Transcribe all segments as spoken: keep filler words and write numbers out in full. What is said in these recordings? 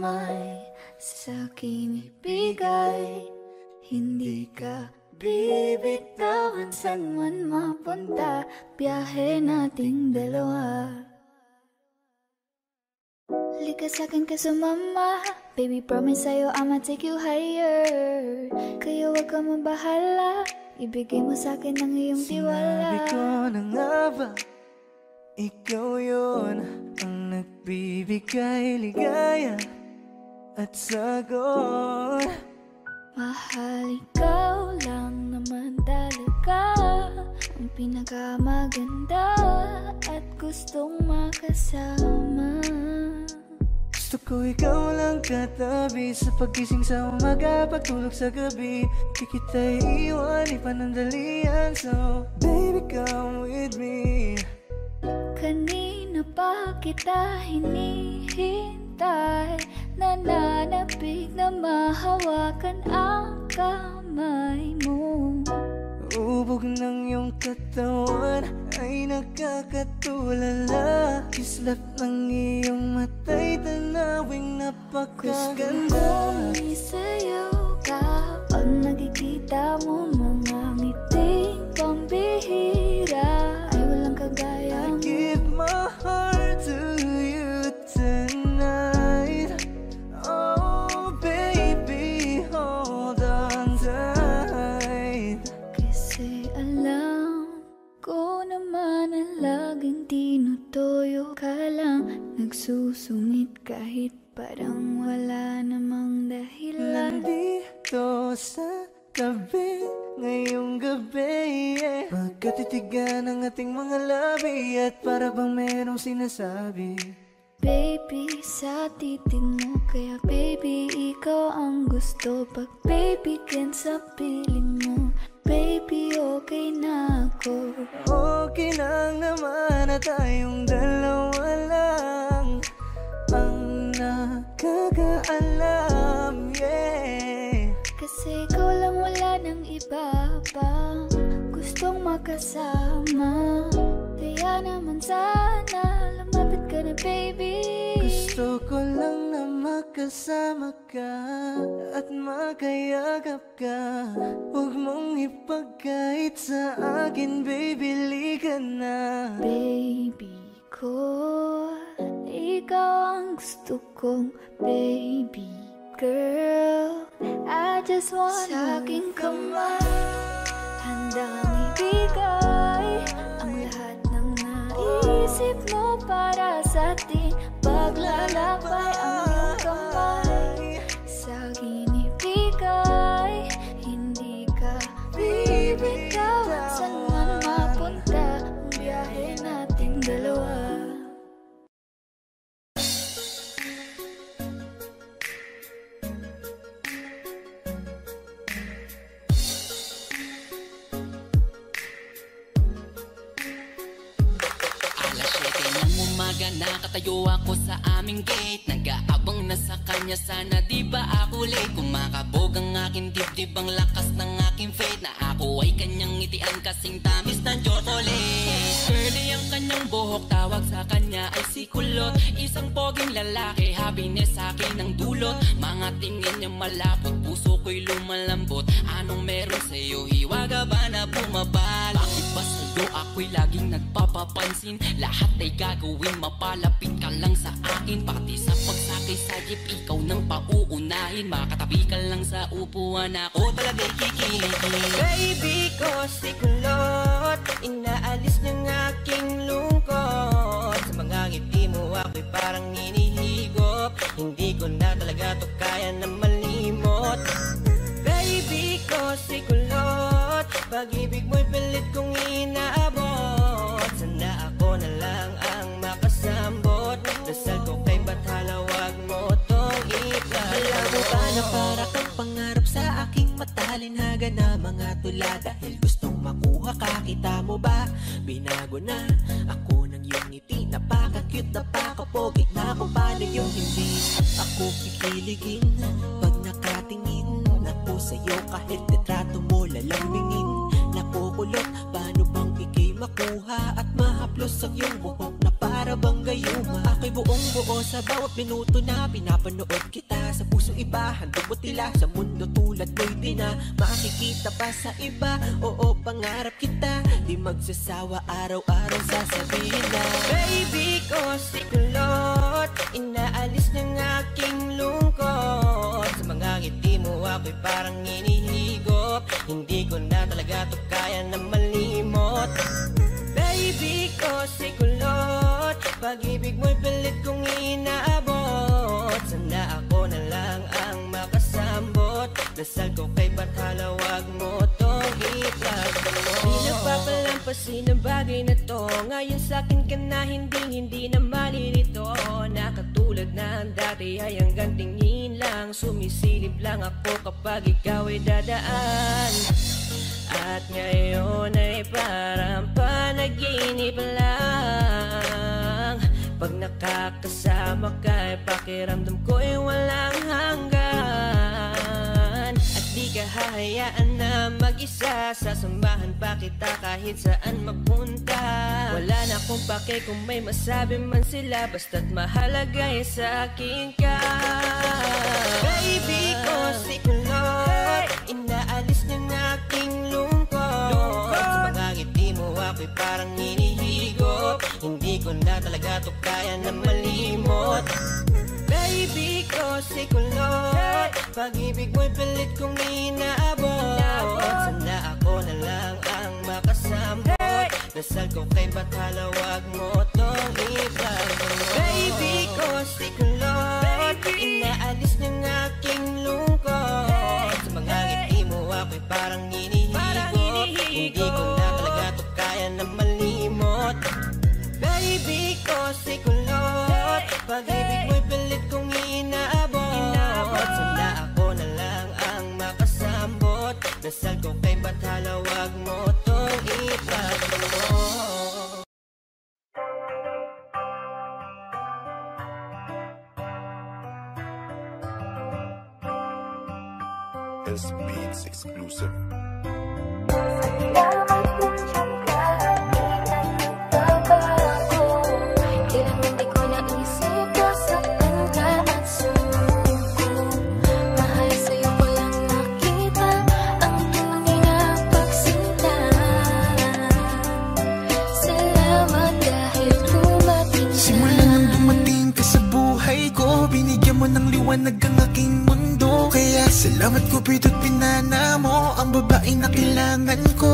may sa'kin ibigay. Hindi ka bibitawan saan man mapunta, biyahe nating dalawa. Lika sa'kin ka sumama, baby promise sa'yo I'ma take you higher. Kaya wag ka mabahala, ibigay mo sa'kin ang iyong tiwala. Sinabi ko na nga ba, ikaw yun ang nagbibigay ligaya at sagot. Mahal, ikaw lang naman talaga ang pinakamaganda at gustong makasama. Gusto ko ikaw lang katabi sa pagising sa umaga, pagtulog sa gabi. Di kita iiwan, ipanandalian. So baby come with me. Kanina pa kita hinihintay, nananapig na mahawakan ang kamay mo. Ubog ng iyong katawan ay nakakatulala. Kislap ng iyong mata'y tanawing napakaganda. Gusto kong isayaw ka pag nakikita mo mga ngiting pambihira. Ay walang kagaya mo. I give my heart to you tonight. Oh baby, hold on tight. Kasi alam ko naman na laging tinutoyo ka lang, nagsusungit kahit parang wala namang dahilan. Nandito sa tabi ngayong gabi, yeah. Magkatitigan ang ating mga labi at para bang merong sinasabi. Baby, sa titig mo, kaya baby, ikaw ang gusto. Pag baby, can sa piling mo, baby, okay na ako. Okay lang naman na tayong dalawa lang ang nakakaalam, yeah. Kasi ikaw lang, wala nang iba pa gustong makasama. Kaya naman sana lumapit ka na baby. Gusto ko lang na makasama ka at makayagap ka. Huwag mong ipagkait sa akin, baby, lika na. Baby ko, ikaw ang gusto kong baby girl. I just wanna sa aking kamay, handang ibigay ang lahat ng naisip mo para sa atin. Paglalakbay ang iyong kamay, sa akin ibigay. Hindi ka bibitawan saan man mapunta, ang biyahe nating dalawa. Nakatayo ako sa aming gate, nag-aabang na sa kanya, sana di ba ako late. Kumakabog ang aking dibdib, ang lakas ng aking faith, na ako ay kanyang ngitian kasing tamis ng chocolate. Curly ang kanyang buhok, tawag sa kanya ay si Kulot. Isang poging lalaki, happiness sa akin ang dulot. Mga tingin niya malapot, puso ko'y lumalambot. Anong meron sa'yo, hiwaga ba na bumabal? Bakit ba sa'yo ako'y laging nagpapapansin? Lahat ay gagawin, mapalapit ka lang sa akin. Pati sa pagsakay sa jeep, ikaw nang pauunahin. Makatabi ka lang sa upuan, ako talaga'y kikiligin. Baby ko si Kulot, inaalis ng aking lungkot. Sa mga ngiti mo ako'y parang hinihigop. Hindi ko na talaga to kaya na malimot. Baby ko si Kulot, pag-ibig mo'y pilit kong inaabot. Sana ako na lang ang makasambot. Dasal ko kay Bathala, wag mo tong ipan. Alam mo ba na para kang pangarap sa aking matalinhaga na mga tula. Dahil gustong makuha ka, kita mo ba? Binago na ako ng iyong ngiti. Napaka-cute, napaka-pogi na kung paano yung hindi ako kikiligin. Pag nakatingin ako sa'yo, kahit litrato mo lalambingin. Nakukulot, paano bang ikay makuha at mahaplos ang iyong buhok na pa para bang gayuma. Ako'y buong buo sa bawat minuto na pinapanood kita. Sa puso iba, handog mo tila. Sa mundo tulad mo'y di na makikita pa sa iba. Oo, pangarap kita, di magsasawa araw-araw sasabihin na baby ko si kulot, inaalis ng aking lungkot. Sa mga ngiti mo ako'y parang inihigop. Hindi ko na talaga to kaya na malimot. Baby ko si kulot, pag-ibig mo'y pilit kong inaabot. Sana ako na lang ang makasambot. Dasal ko kay Bathala, wag mo tong itago. Di nagpapalampasin ang bagay na to. Ngayon sa'kin ka na hindi, hindi na malilito. Na katulad na ang dati ay hanggang tingin lang. Sumisilip lang ako kapag ikaw ay dadaan. At ngayon ay parang panaginip lang. Pag nakakasama ka ay pakiramdam ko ay walang hanggan. At di ka hahayaan na mag-isa, sasamahan pa kita kahit saan mapunta. Wala na akong pake kung may masabi man sila, basta't mahalaga ay sa akin ka. Baby ko si kulot, inaalis ng aking lungkot. Sa mga ngiti mo ako'y parang inihigop. Hindi ko na talaga to kaya na malimot. Baby ko si kulot, pag-ibig mo'y pilit kong inaabot. Sana ako na lang ang makasambot. Dasal ko kay Bathala, wag mo tong itago. Baby ko si kulot, inaalis ng aking lungkot. Sa mga ngiti mo ako'y parang inihigop. Hindi ko na talaga to kaya na malimot. Baby ko si kulot, pag-ibig mo'y pilit kong inaabot. Sana ako na lang ang makasambot. Dasal ko kay Bathala, wag mo tong itago. S Beats exclusive. Liwanag ang aking mundo, kaya salamat Cupido't pinana mo ang babaeng na kailangan ko.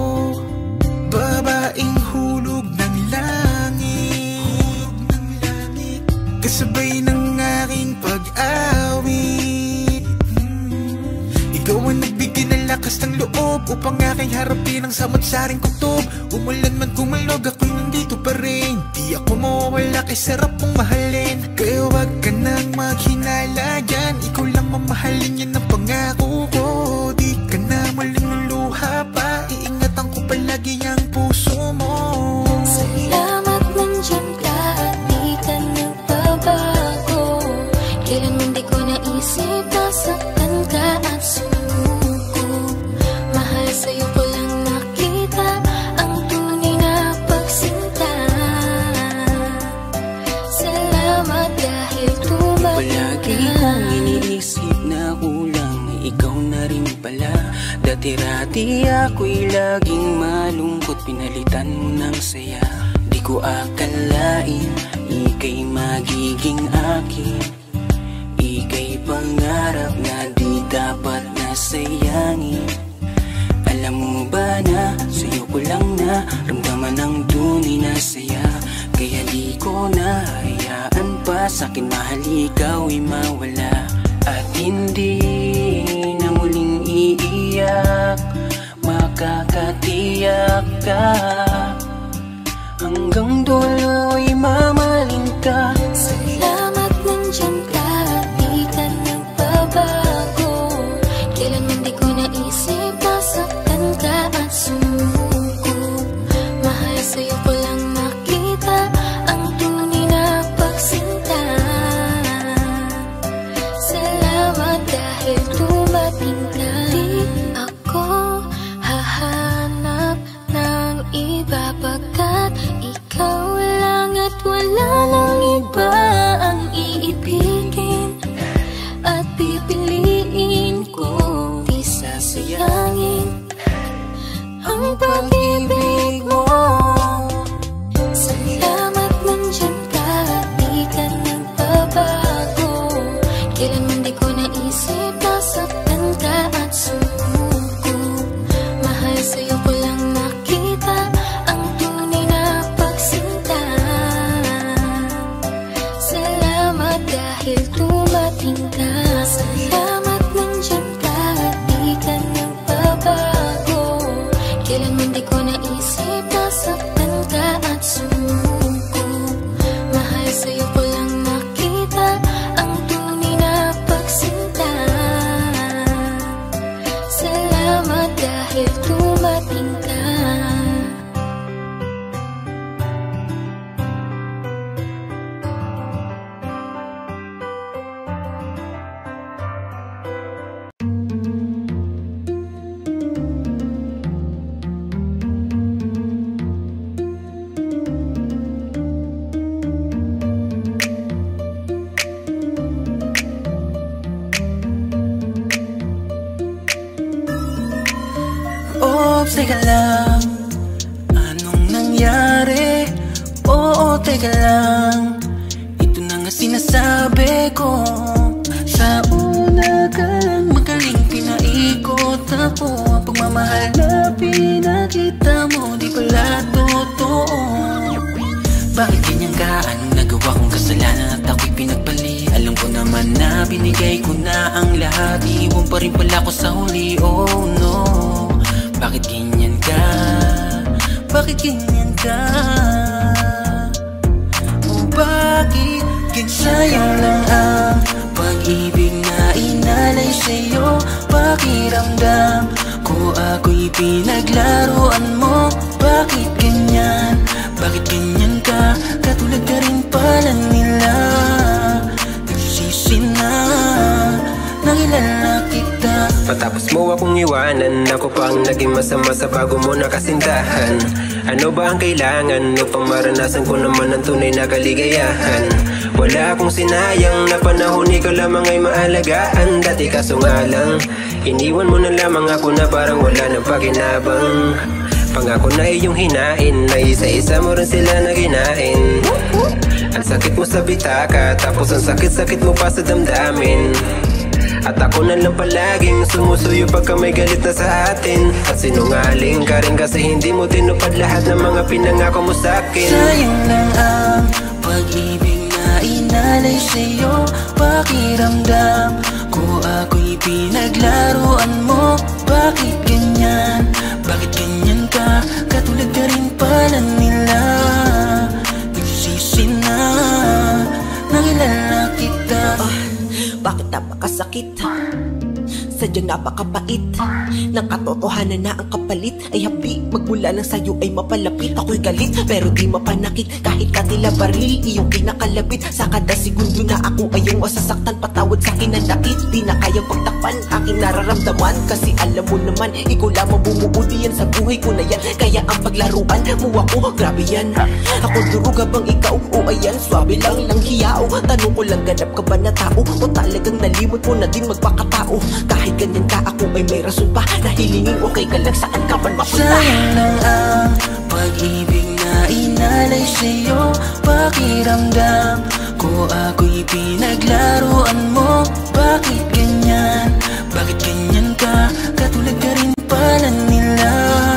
Babaeng hulog ng langit, hulog ng langit, kasabay ng aking pag-awit. hmm. Ikaw ang nagbigay ng lakas ng loob upang aking harapin ang samot-saring kutob. Umulan man kumalog, ako'y nandito pa rin. Di ako mawawala kay sarap mong mahalin. Kaya wag ka nang maghinala dyan, ikaw lang mamahalin, yan ang pangako ko. Di ka na malululuha pa, iingatan ko palagi ang puso mo. Salamat nandyan ka at di ka nagbabago. Kailanman di ko naisip nasaktan ka at sumuko. Mahal sa'yo ko lang nakita ang tunay na pagsinta. Salamat dahil palagi kong iniisip na kulang, ikaw na rin pala. Dati-rati ako'y laging malungkot, pinalitan mo ng saya. Di ko akalain, ika'y magiging akin. Ika'y pangarap na di dapat nasayangin. Alam mo ba na sa'yo ko lang na ramdaman ang tunay na saya. Kaya di ko na hayaan pa sa'kin mahal ikaw'y mawala. At hindi na muling iiyak, makakatiyak ka. Hanggang dulo'y mamahalin ka. Salamat nandyan ka at di ka nagbabago. Kailanman di ko naisip nasaktan ka at sumuko. Mahal sa'yo ko lang nakita ang tunay na pagsinta. Salamat dahil dumating ka. Di ako hahanap ng iba pagkat ikaw lang at wala nang iba ang iibigin at pipiliin ko. Di sasayangin ang pag-ibig mo. Salamat nandyan ka, di ka nagbabago. Kailanman di ko naisip nasaktan ka at sumuko. Mahal sa'yo ko lang nakita ang tunay na pagsinta. Salamat dahil dumating ka. Salamat nandyan ka, di ka nagbabago. Kailanman di ko naisip nasaktan ka at sumuko. Mahal sa'yo ko lang nakita ang tunay na pagsinta. Salamat dahil dumating ka. Oops, teka lang, anong nangyari? Oo, teka lang, ito na nga sinasabi ko. Sa una ka lang magaling pinaikot ako. Ang pagmamahal na pinakita mo di pala totoo. Bakit ganyan ka? Anong nagawa kong kasalanan at ako'y pinagpali? Alam ko naman na binigay ko na ang lahat. Iiwan pa rin pala ko sa huli, oh no. Bakit ganyan ka? Bakit ganyan ka? O bakit sayang lang ang pag-ibig na inalay sa'yo? Pakiramdam ko ako'y pinaglaruan mo. Bakit ganyan? Bakit ganyan ka? Katulad ka rin pala nila. Nagsisi na nakilala kita. Matapos mo akong iwanan, ako pa ang naging masama sa bago mo nakasintahan. Ano ba ang kailangan upang maranasan ko naman ang tunay na kaligayahan? Wala akong sinayang na panahon, ikaw lamang ay maalagaan. Dati kaso nga lang, iniwan mo na lamang ako na parang wala nang pakinabang. Pangako na iyong hinain, na isa-isa mo rin sila na ginain. Ang sakit mo sa bitaka, tapos ang sakit-sakit mo pa sa damdamin. At ako na lang palaging sumusuyo pagka may galit na sa atin. At sinungaling ka rin kasi hindi mo tinupad lahat ng mga pinangako mo sa'kin. Sayang lang ang pag-ibig na inalay sa'yo. Pakiramdam ko ako'y pinaglaruan mo. Bakit ganyan? Bakit ganyan ka? Katulad ka rin pala nila. Nagsisi na nakilala kita. Oh, bakit napakasakit? Sadyang napakapait ng katotohanan na ang kapalit ay habi. Magmula lang sa'yo ay mapalapit. Ako'y galit pero di mapanakit. Kahit katila baril, iyong pinakalapit. Sa kada segundo na ako ay iyong masasaktan. Patawad sa'kin ang dakit, di na kayang pagtakpan aking nararamdaman. Kasi alam mo naman, ikaw lamang bumuo diyan sa buhay ko na yan. Kaya ang paglaruan mo ako, grabe yan. Ako durog habang ikaw, o ayan, swabe lang lang hiyao. Tanong ko lang, ganap ka ba na tao? O talagang nalimot mo na din magpakatao? Kahit ganyan ka, ako ay may rason pa na hilingin okay ka lang saan ka man mapunta. Sayang lang ang pag-ibig na inalay sa'yo. Pakiramdam ko ako'y pinaglaruan mo. Bakit ganyan? Bakit ganyan ka? Katulad ka rin pala nila.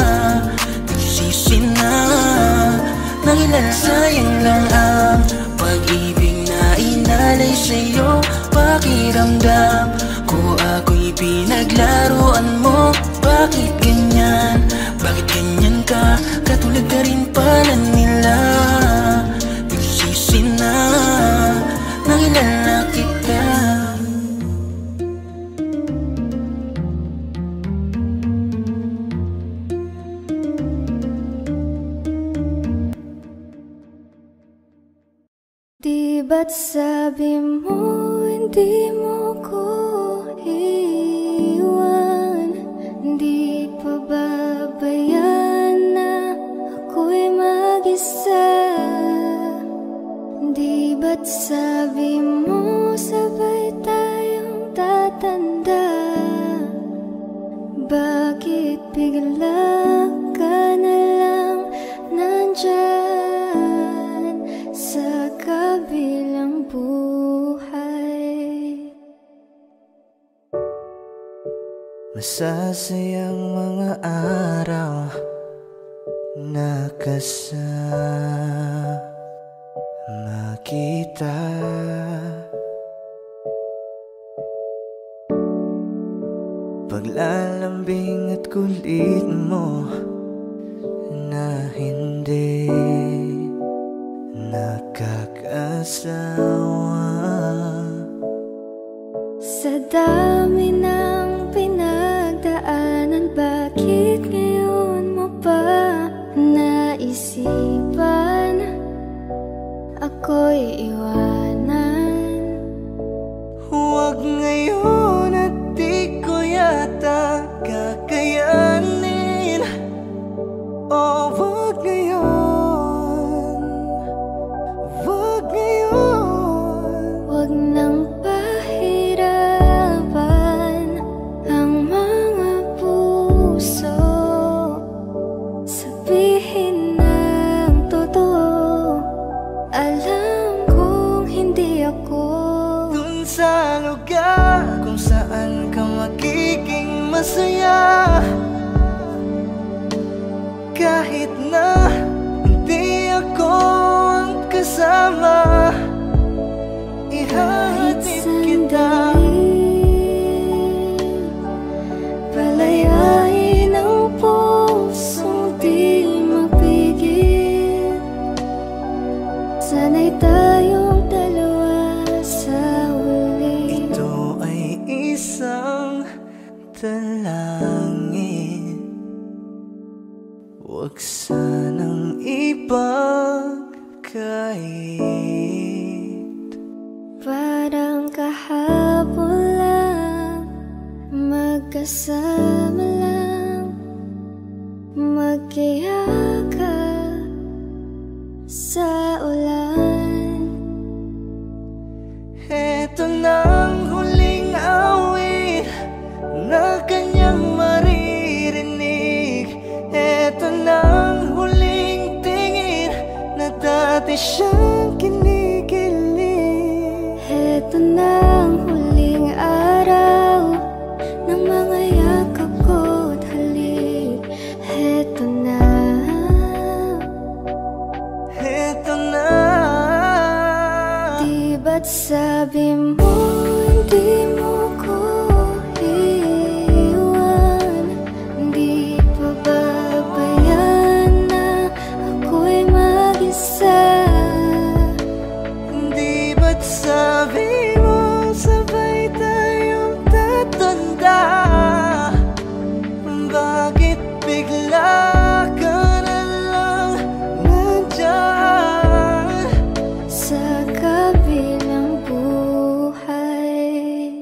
Nagsisi na nakilala. Sayang lang ang pag-ibig na inalay sa'yo. Pakiramdam ko ako'y pinaglaruan mo. Bakit ganyan? Bakit ganyan ka? Katulad ka rin pala nila. Nagsisi na nakilala kita. Di ba't sabi mo hindi mo ko iwan? Di pa babayaan na ako'y mag-isa. nagtatanda? Bakit bigla ka na lang nandyan sa kabilang buhay? Masasayang mga araw na kasama kita. Paglalambing at kulit mo na hindi nakakasawa. Sa dami ng pinagdaanan, bakit ngayon mo pa naisipan ako'y iwanan? Huwag ngayon at di ko yata kakayanin. Oh, wag ngayon, wag ngayon. Wag nang pahirapan ang mga puso. Sabihin ng totoo, alam kong hindi ako Dun sa lugar kung saan ka magiging masaya, kahit na hindi ako ang kasama, ihahatid kita. Palayain ang pusong di mapigil. Sana'y tayong dalawa sa uli. Ito ay isang dalangin, huwag sanang ipagkait. Parang kahapon lang, magkasama lang, magkiyakap sa ulan. Eto nang huling awit na kanyang maririnig. Eto nang huling tingin na dati siyang kinikilig. Heto na ang huling araw ng mga yakap ko't halik. Heto na, Eto na. di ba't sabi mo hindi mo ko iwan? Di pa babayan na ako'y mag-isa? Di ba't sabi mo sabay tayong tatanda? Bakit bigla ka na lang nandyan Sa kabilang buhay?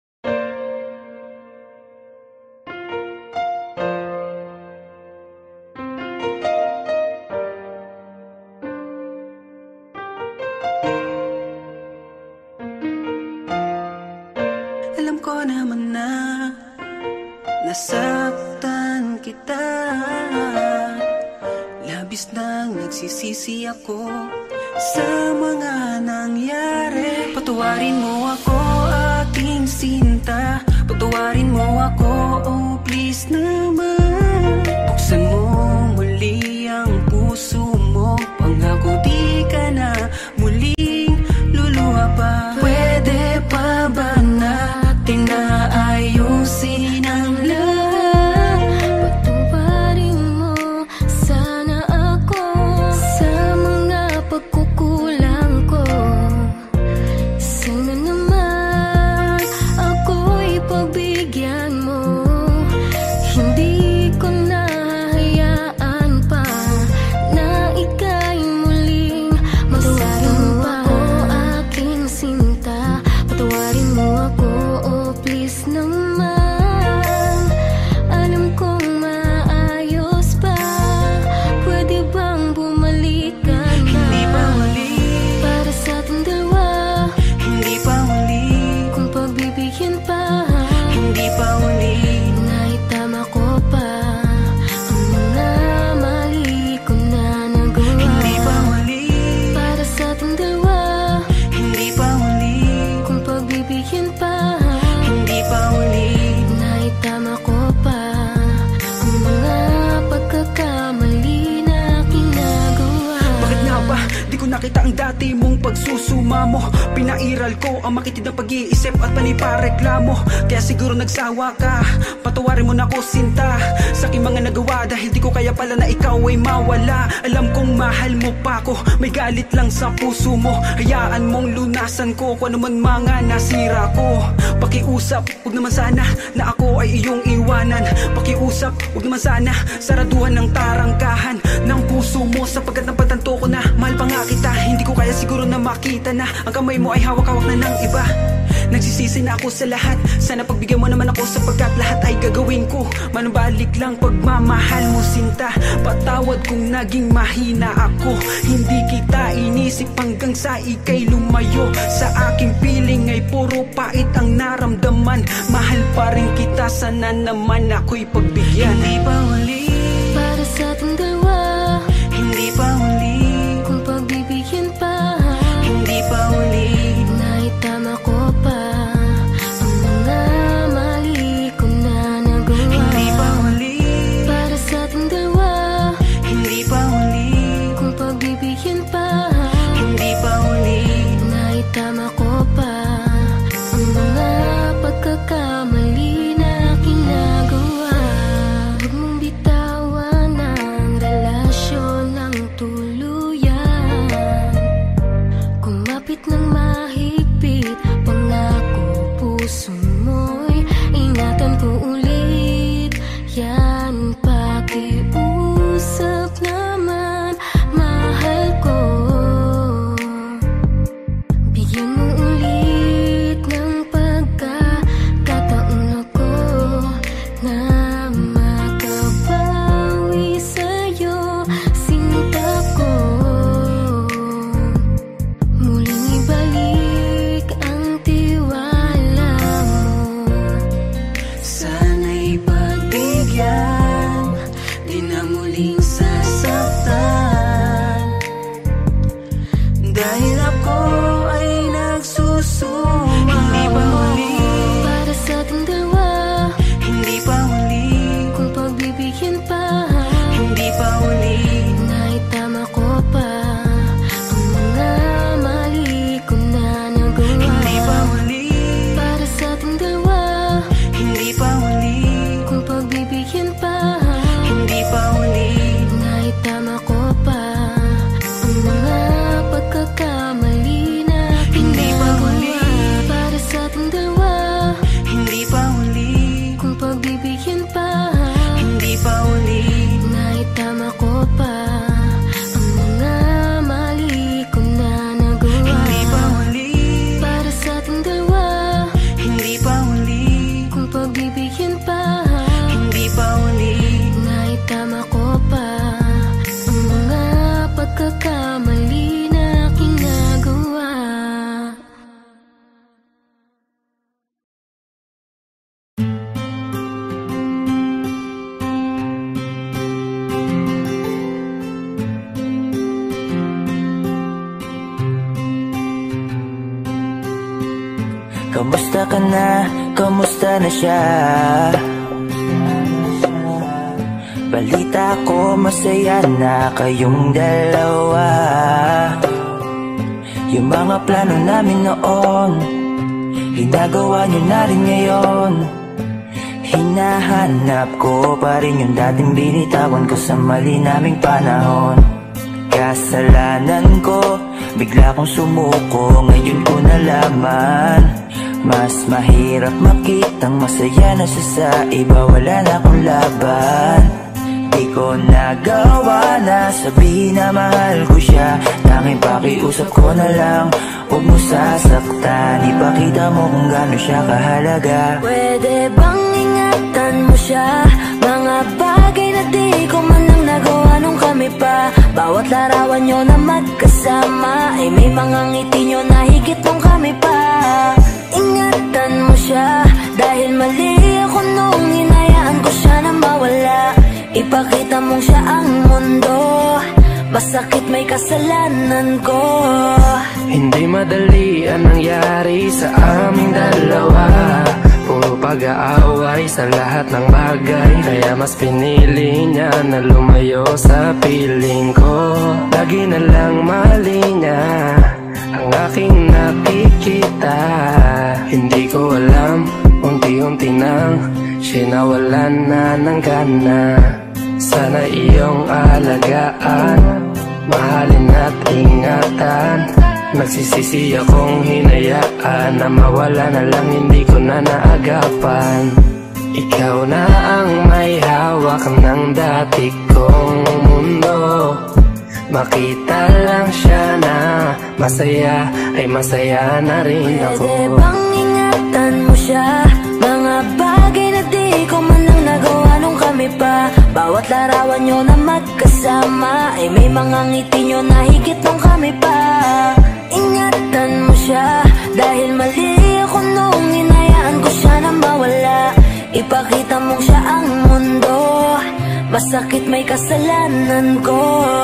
Alam ko naman na nasaktan kita. Labis nang nagsisisi ako sa mga nangyari. Patawarin mo ako, aking sinta. Patawarin mo ako, oh please naman. Buksan mo muli ang puso mo. Pangako di ka na muling luluha pa. Pwede pa ba natin na ayusin ang lahat? Patuparin mo sana ako sa mga pagkukulang ko. Sana naman ako'y pagbigyan mo. Hindi ko nahahayaan pa na ika'y muling Patawarin mo ako, aking sinta. Patawarin mo ako, oh please naman. Alam kong maayos pa. Pwede bang bumalik ka na? Hindi pa huli, Para sa ating dalawa, hindi pa huli. kung pagbibigyan pa pa uli naitama ko pa ang mga pagkakamali na aking nagawa. Bakit nga ba di ko nakita ang dati mong pagsusuma mo? Pinairal ko ang makitid ng pag-iisip at panipareklamo. Kaya siguro nagsawa ka, patawarin mo na ko sinta sa aking mga nagawa. Dahil di ko kaya pala na ikaw ay mawala. Alam kong mahal mo pa ko, may galit lang sa puso mo. Hayaan mong lunasan ko kung ano man mga nasira ko. Pakiusap, huwag naman sana na ako ay iyong iwanan. Pakiusap, huwag naman sana saraduhan ng tarangkahan ng puso mo. Sapagkat napagtanto ko na mahal pa nga kita. Hindi ko kaya siguro na makita na ang kamay mo ay hawak-hawak na ng iba. Nagsisisi na ako sa lahat, sana pagbigyan mo naman ako sapagkat lahat ay gagawin ko. Manubalik lang pagmamahal mo sinta. Patawad kung naging mahina ako. Hindi kita inisip hanggang sa ika'y lumayo. Sa aking piling ay puro pait ang naramdaman. Mahal pa rin kita, sana naman ako'y pagbigyan. Hindi pa uli Para sa ating dalawa, hindi pa uli kung pagbibigyan pa, hindi pa uli naitama ko pa ang mga mali ko na nagawa. hindi pa uli Para sa ating dalawa, hindi pa uli kung pagbibigyan pa, hindi pa uli naitama ko pa ang mga pagkakamali na aking nagawa. Huwag mong bitawan ang relasyon ng tuluyan. Kumapit ng mahigpit, pangako puso mo'y ingatan ko ulit. Yan, pakiusap naman, mahal ko. Bigyan mo ulit ng pagkakataon ako na makabawi sa'yo, sinta ko. Muling ibalik ang tiwala mo. sana'y pagbigyan, di na muling sasaktan. Dahil ako ay nagsusuma. Hindi pa uli, Para sa ating dalawa, hindi pa uli, kung pagbibigyan pa, hindi pa uli, naitama ko pa ang mga mali ko na nagawa. hindi pa uli, Para sa ating dalawa, hindi pa uli, kung pagbibigyan pa, hindi pa uli, naitama ko pa ang mga pagkakamali na aking Hindi pa huli. nagawa. Para sa ating dalawa, hindi pa uli, kung pagbibigyan pa, hindi pa uli, naitama ko pa ang mga mali ko na nagawa. hindi pa uli, Para sa ating dalawa, hindi pa uli, kung pagbibigyan pa, hindi pa uli, naitama ko pa ang mga pagkakamali na aking nagawa. Kamusta ka na? Kamusta na siya? Balita ko masaya na kayong dalawa. Yung mga plano namin noon, ginagawa nyo na rin ngayon. Hinahanap ko pa rin yung dating binitawan ko sa mali naming panahon. Kasalanan ko, bigla kong sumuko, ngayon ko nalaman. Mas mahirap makitang masaya na siya sa iba, wala na akong laban. Di ko nagawa na sabihin na mahal ko siya. Tanging pakiusap ko na lang, huwag mo sasaktan. Ipakita mo kung gaano siya kahalaga. Pwede bang ingatan mo siya? Mga bagay na di ko man lang nagawa nung kami pa. Bawat larawan nyo na magkasama ay may mga ngiti nyo na higit nung kami pa. Ingatan mo siya, dahil mali ako nung hinayaan ko siya na mawala. Ipakita mong siya ang mundo, masakit may kasalanan ko. Hindi madali ang nangyari sa aming dalawa. Puro pa pag-aaway sa lahat ng bagay. Kaya mas pinili niya na lumayo sa piling ko. Lagi na lang mali niya ang aking nakikita. Hindi ko alam, unti-unti nang sinawalan na ng gana. Sana iyong alagaan, mahalin at ingatan. Nagsisisi akong hinayaan na mawala na lang, hindi ko na naagapan. Ikaw na ang may hawak ng dati kong mundo. Makita lang siya na masaya, ay masaya na rin ako. Pwede bang ingatan mo siya? Mga bagay na di ko man lang nagawa nung kami pa. Bawat larawan nyo na magkasama ay may mga ngiti nyo na higit nung kami pa. Ingatan mo siya dahil mali ako nung hinayaan ko siya na mawala. Ipakita mo siya ang mundo, masakit may kasalanan ko.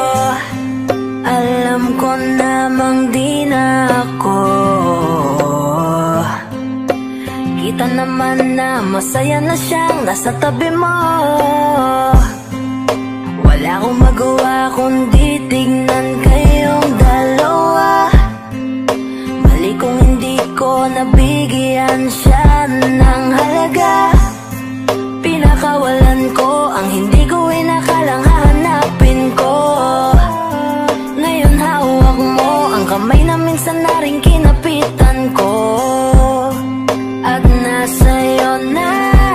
Alam ko namang di na ako. Kita naman na masaya na siyang nasa tabi mo. Wala akong magawa kundi tignan kayong dalawa. Mali kung hindi ko nabigyan siya ng halaga. Pinakawalan ko ang hindi ko inakalang hahanapin ko. Ngayon hawak mo ang kamay na minsan na rin kinapitan ko. At nasa'yo na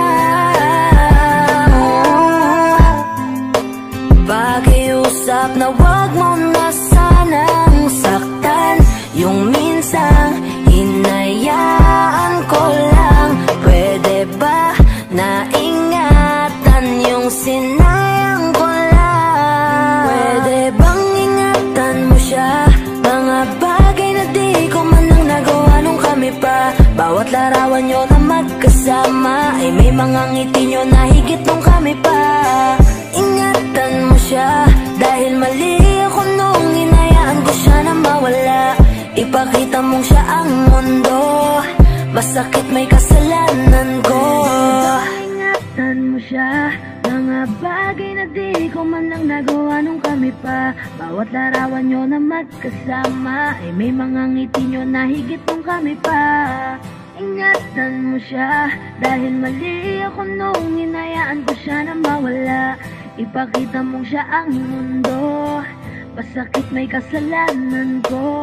pakiusap na wag mo na sanang saktan. Yung minsan hinayaan ko lang. Pwede ba na ingatan yung sinayang ko lang? Pwede bang ingatan mo siya? Mga bagay na di ko man lang nagawa nung kami pa. Bawat larawan nyo na magkasama ay may mga ngiti nyo na higit nung kami pa. Ingatan mo siya dahil mali ako nung hinayaan ko siya na mawala. Ipakita mong siya ang mundo, masakit may kasalanan ko. Ingatan mo siya, mga bagay na di ko man lang nagawa nung kami pa. Bawat larawan nyo na magkasama ay may mga ngiti nyo na higit nung kami pa. Ingatan mo siya dahil mali ako nung hinayaan ko siya na mawala. Ipakita mong siya ang mundo, masakit may kasalanan ko.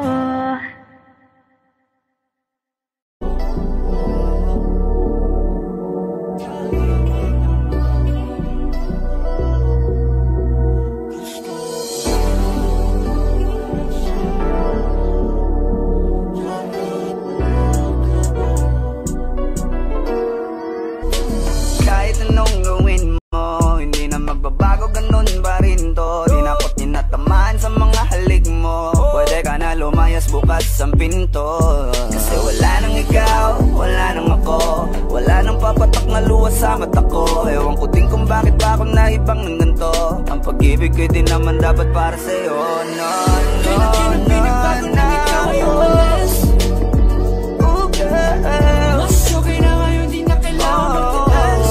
Magbabago ganun ba rin to? Di na ko tinatamaan sa mga halik mo. Pwede ka na lumayas bukas ang pinto. Kasi wala nang ikaw, wala nang ako. Wala nang papatak na luwas sa mata ko. Ewan ko din kung bakit ba ako naibang ng ganito. Ang pag-ibig ko din naman dapat para sa'yo. No, no, no, no, ikaw yung malas. Oh girl, mas okay na ngayon, di na kailangan magtaas.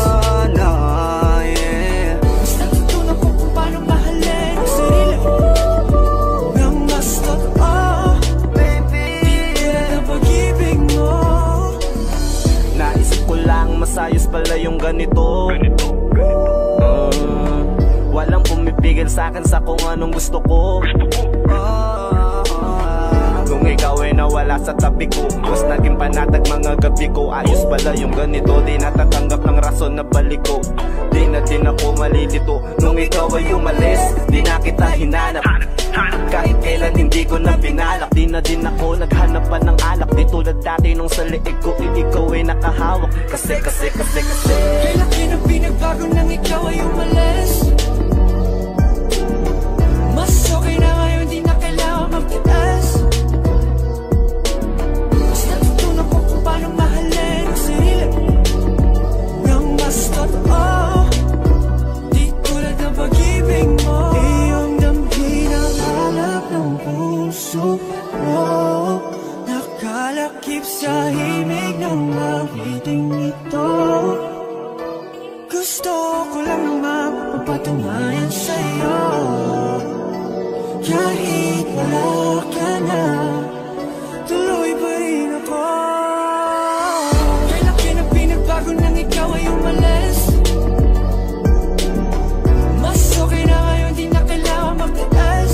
Masayos pala yung ganito, ganito, ganito. Uh, walang pumipigil sa'kin sa kung anong gusto ko, gusto ko. Uh, uh, Nung ikaw ay nawala sa tabi ko, mas naging panatag mga gabi ko. Ayos pala yung ganito, di natatanggap ng rason na balik ko. Di na din ako malilito. Nung ikaw ay umalis, di na kita hinanap. Kahit kailan hindi ko na binalak. Di na din ako naghanap pa ng alak. Di tulad dati nung sa liig ko, ikaw ay nakahawak. Kasi, kasi, kasi, kasi kailan na pinagbago nang ikaw ay umalis. Mas okay na ngayon, di na kailangan magtitas. Mas natutunan ko kung paano mahalin ang sarili nang mas totoo. Di tulad ng pag-ibig mo. Iyong damhin ang hanap ng puso ko. Nakalakip sa himig ng awiting ito. Gusto ko lang naman mapatunayan sa'yo, kahit wala ka na, tuloy pa rin ako. Kailan ka na pinagbago nang ikaw ay umalis? Mas okay na ngayon, di na kailangan magtiis.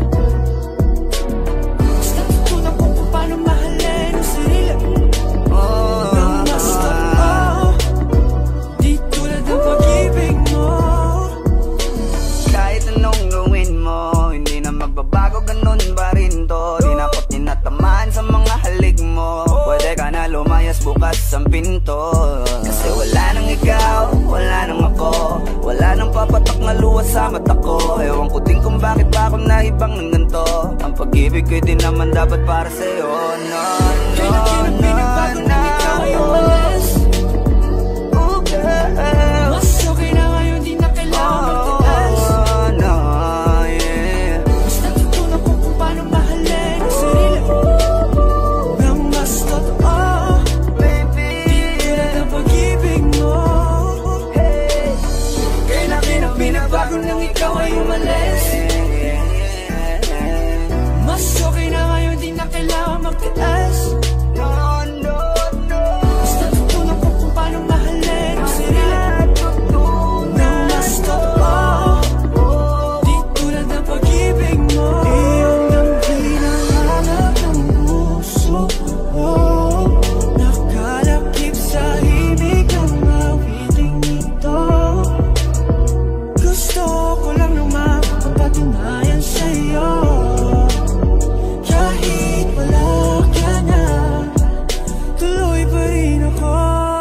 Mas natutunan ko kung paano mahalin ang sarili nang mas totoo, di tulad ng pag-ibig mo. Kahit anong gawin mo, hindi na magbabago, ganun pa rin to. Di na ako't tinatamaan sa mga halik mo. Pwede ka na lumayas, bukas ang pinto. Kasi wala nang ikaw, wala nang ako, wala nang papatak na luha sa mata ko. Ewan ko din kung bakit ba ako naibang ng ganito. Ang pag-ibig ko'y di naman dapat para sa'yo. No, no, no, no, umalis. Oh girl, Mas okay na ngayon, di na kailangan magtiis. oh no, yeah. Mas natutunan ko kung paano mahalin ang sarili nang mas totoo, Baby, di tulad ng pag-ibig mo. hey. Kailan ka na pinagbago nang ikaw ay umalis? Mas okay na ngayon, di na kailangan magtiis. No, no, no. Mas natutunan ko kung paano mahalin ang sarili nang mas totoo, di tulad ng pag-ibig mo. Iyong ang hinahanap ng puso ko, nakalakip sa himig ng awiting ito. Gusto ko lang naman mapatunayan sa'yo, kahit wala ka na, tuloy pa rin ako.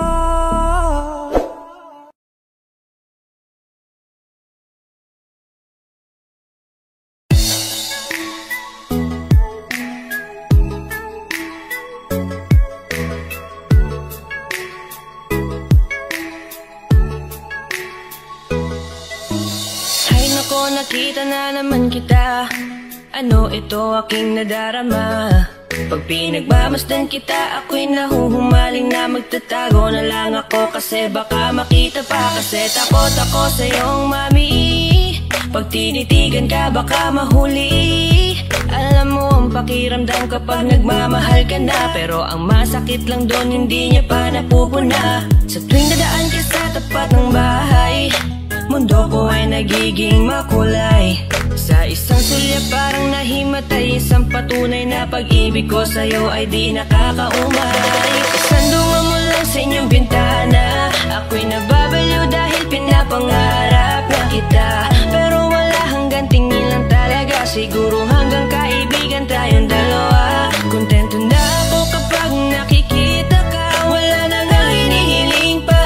Ay nako, nakita na naman kita. Ano ito aking nadarama? Pag pinagmamasdan kita, ako'y nahuhumaling na magtatago na lang ako. Kasi baka makita pa, kasi takot ako sa iyong mami. Pag tinitigan ka, baka mahuli. Alam mo ang pakiramdam kapag nagmamahal ka na, pero ang masakit lang doon, hindi niya pa napupuna. Sa tuwing dadaan ka sa tapat ng bahay, mundo ko ay nagiging makulay. Sa isang sulya parang nahimatay, isang patunay na pag-ibig ko sa'yo ay di nakakaumay. Sandungan mo lang sa inyong bintana, ako'y nababaliw dahil pinapangarap na kita. Pero wala hanggang tingin lang talaga, siguro hanggang kaibigan tayong dalawa. Kontento na ako kapag nakikita ka, wala na nga hinihiling pa.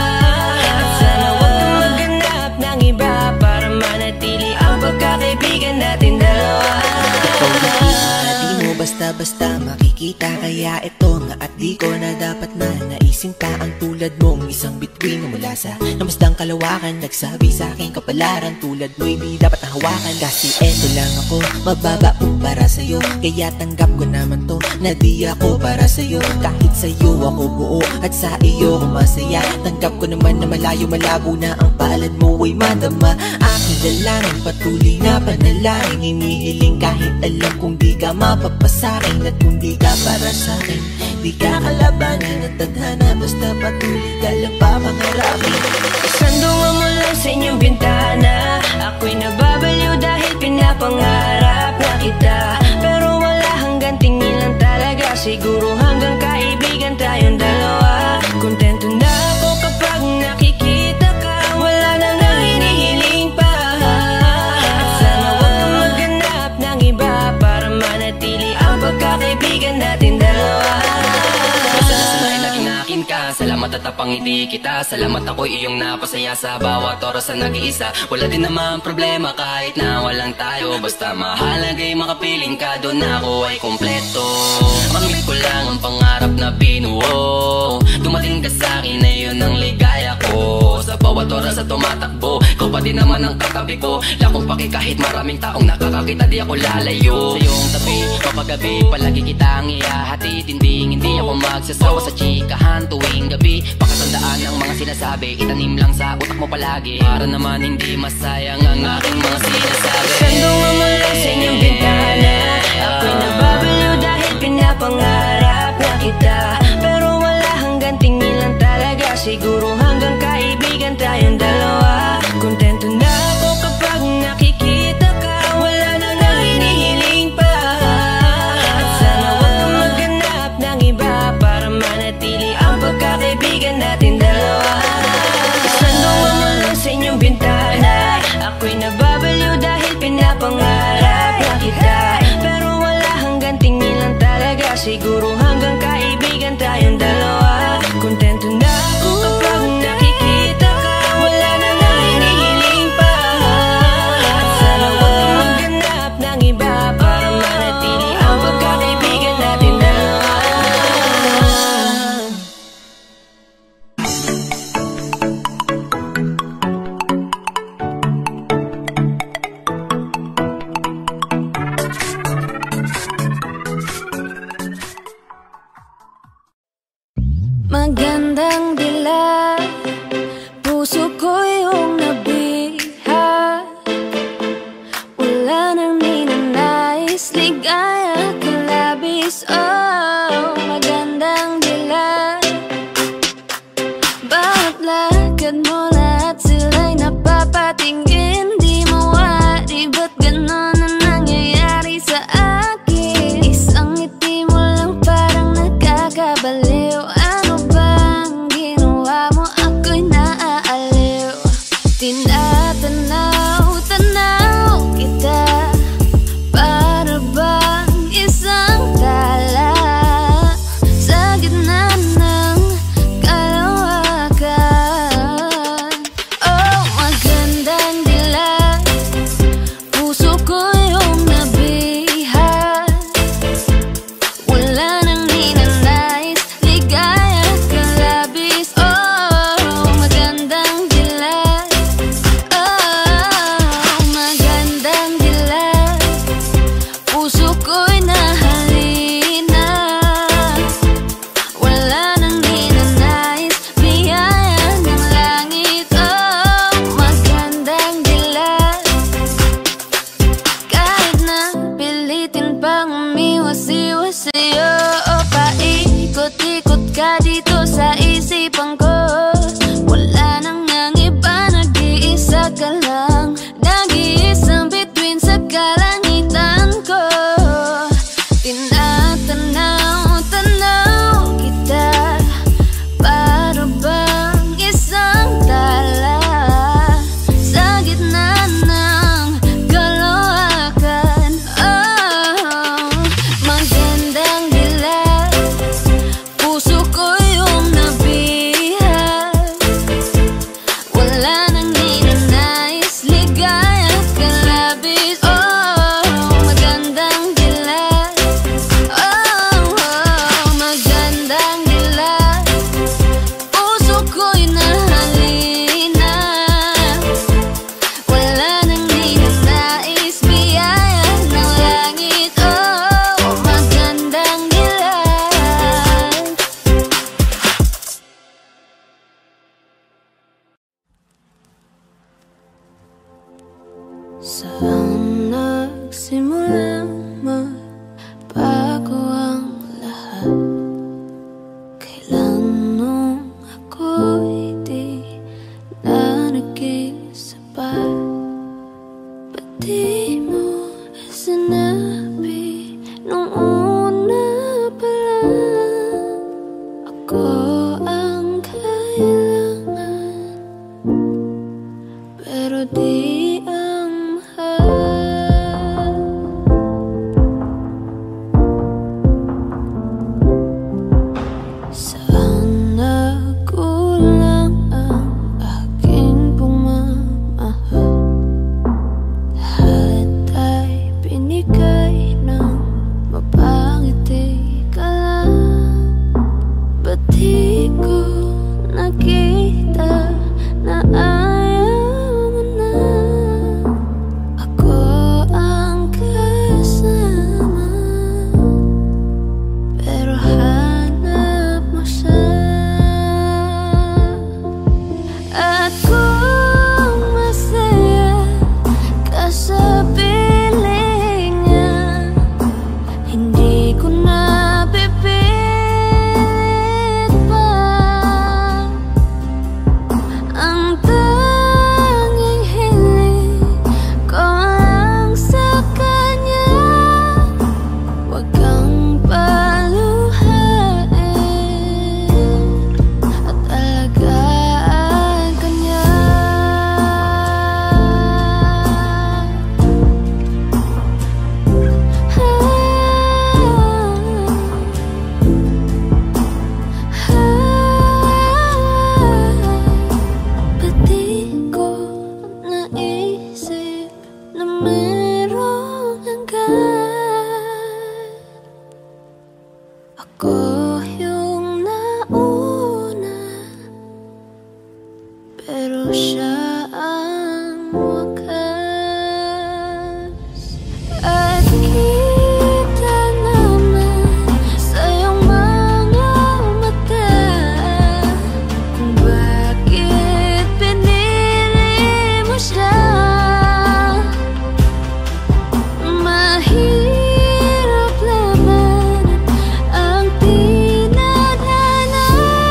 At sana wag kang maghanap ng iba para manatili ang pagkakaibigan natin dalawa. Ikaw nakita, di mo basta-basta makikita. Kaya ito nga at di ko na dapat na naisin pa ang tulad mong isang bituin na mula sa namasdang kalawakan. Nagsabi sa akin kapalaran, tulad mo'y di dapat nahawakan. Kasi eto lang ako, mababa po para sa'yo. Kaya tanggap ko naman to, na di ako para sa'yo. Kahit sa'yo ako buo at sa iyo ko masaya. Tanggap ko naman na malayo malabo na ang palad mo ay madama. Aking dalangin, patuloy na panalangin, hinihiling kahit alam kong di ka mapapasakin. At kung di ka para sa'kin, di ka kalabanin at tadhana. Basta patuloy ka lang papangarapin. Sandungan mo lang sa inyong bintana, ako'y nababaliw dahil pinapangarap na kita. Pero wala hanggang tingin lang talaga, siguro hanggang kaibigan tayong dalawa. Kontento na ako kapag nakikita ka, wala na nga hinihiling pa. At sana wag kang maghanap ng iba para manatili ang pagkakaibigan natin dalawa. Masalasanay laging akin ka, salamat at napangiti kita. Salamat ako'y iyong napasaya sa bawat oras na nag-iisa. Wala din naman problema kahit na walang tayo, basta mahalagay makapiling ka, doon ako ay kompleto. Mamit ko lang ang pangarap na binuo, dumating ka sa'kin na yun ang ligaya ko. Sa bawat oras na tumatakbo, ikaw pa din naman ang katabi ko. Lakong paki kahit maraming taong nakakakita, di ako lalayo sa iyong tabi. Mapagabi, palagi kitang ihahatid. Hindi, hindi ako magsasawa sa chikahan tuwing gabi. Pakatandaan ang mga sinasabi, itanim lang sa utak mo palagi, para naman hindi masayang ang aking mga sinasabi. Sandungan mo lang sa inyong bintana, ako'y nababaliw dahil pinapangarap na kita. Pero wala hanggang tingin lang talaga, siguro hanggang kaibigan tayong dalawa. Kontento na ako kapag nakikita ka, wala na nang hinihiling pa. At sana wag kang maghanap ng iba, para manatili ang pagkakaibigan natin dalawa. Sandungan mo lang sa inyong bintana, ako'y nababaliw dahil pinapangarap na kita. Pero wala hanggang tingin lang talaga, siguro hanggang kaibigan tayong dalawa. Kontento na ako kapag nakikita ka, wala na nang hinihiling pa. At sana wag kang maghanap ng iba, para manatili ang pagkakaibigan natin dalawa. Magandang dilag, puso ko yung nabiha. Wala nang ninanais, ligaya ka labis. Oh, magandang dilag, bawat lakad mo lahat sila'y napapatingin. Di mo wari, ba't ganon na nangyayari sa akin? Isang ngiti mo lang parang nakakabaliw. Tinatanaw, tanaw kita, para bang isang tala sa gitna ng kalawakan. Oh, magandang dilag, puso ko yung nabiha. Wala nang ninanais, ligaya ka labis. Oh, magandang dilag, puso ko'y nahalina. Wala nang ninanais, biyaya ng langit. Oh, magandang dilag, kahit na pilitin pang umiwas-iwas sa'yo. Oh, paikot-ikot ka dito sa isipan ko. Wala nang ang iba, nag-iisa ka lang, nag-iisang bituin sa kalangitan ko. Tinatanaw, tanaw kita, para bang isang tala sa gitna ng kalawakan. Oh, magandang dilag, puso ko yung nabiha. Wala nang ninanais, ligaya ka labis. Oh, magandang dilag, oh, oh, magandang dilag, puso ko'y nahalina. Wala nang ninanais, biyaya ng langit. Oh, magandang dilag. Saan nagsimulang magbago ang lahat? Kailan nung ako'y di na naging sapat? Ba't di mo sinabi nung una pa lang? Ako ang kailangan, pero di ang mahal. Saan nagkulang ang aking pagmamahal? Lahat ay binigay ng mapangiti ka lang. Ba't di ko nakita na ayaw mo na? pero siya ang wakas. At kita naman sa iyong mga mata kung bakit pinili mo siya. Mahirap labanan ang tinadhana.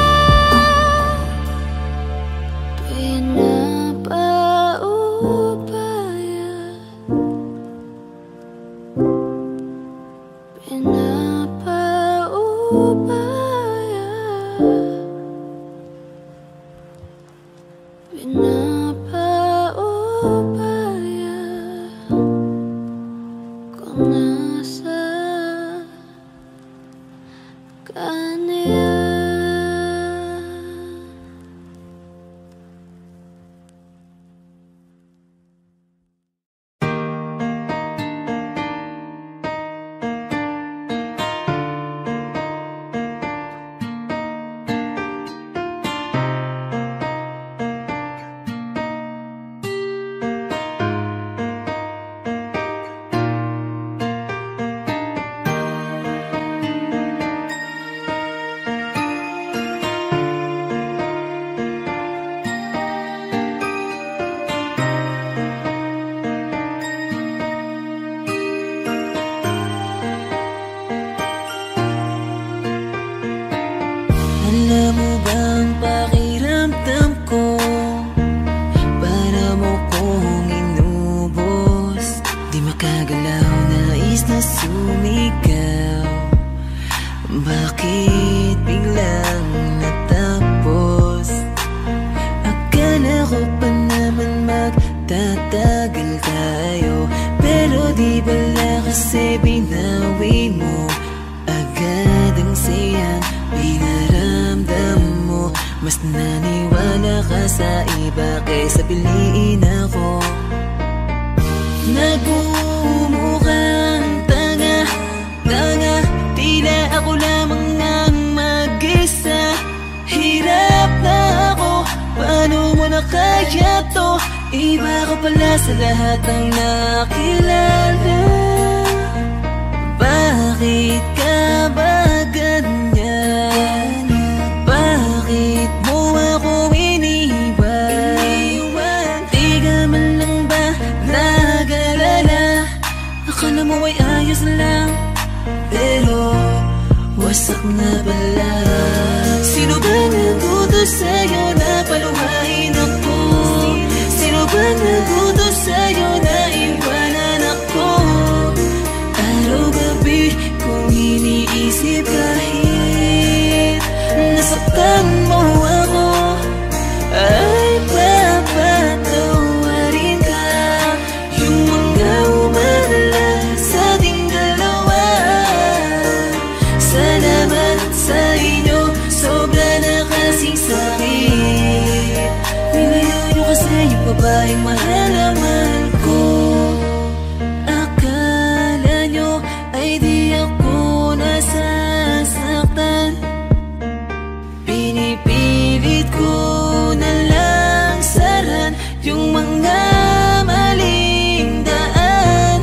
Pinapaubaya, pinapaubaya, pinapaubaya kung nasa kanya. Alam mo bang pakiramdam ko? Para mo kong inubos. Di makagalaw, nais na sumigaw. Bakit biglang natapos? Akala ko pa naman magtatagal tayo, pero di bala kasi binawi mo agad ang sayang pinaramdam mo. Mas naniwala ka sa iba kaysa piliin ako. Nagmumukhang tanga, tanga, tila ako lamang ang mag-isa. Hirap na ako, paano mo na kaya to? Iba ka pala sa lahat ng nakilala. Bakit ka ba ganyan? Bakit mo ako iniwan? Di ka man lang ba nag-alala? Akala mo ay ayos lang, pero wasak na pala. Sino ba nagutos sa'yo na paluhain ako? Sino ba nagutos sa'yo na iwanan ako? Araw-gabi kung iniisip kahit nasaktan mo ako, ay papatawarin ka. Yung mga umalala sa ating dalawa, salamat sa inyo, sobra na kasing sakit. Nilayo nyo kasi yung babaeng mahal na mahal ko. Akala nyo ay di ako nasasaktan. Pinipilit ko na lang saran yung mga maling daan.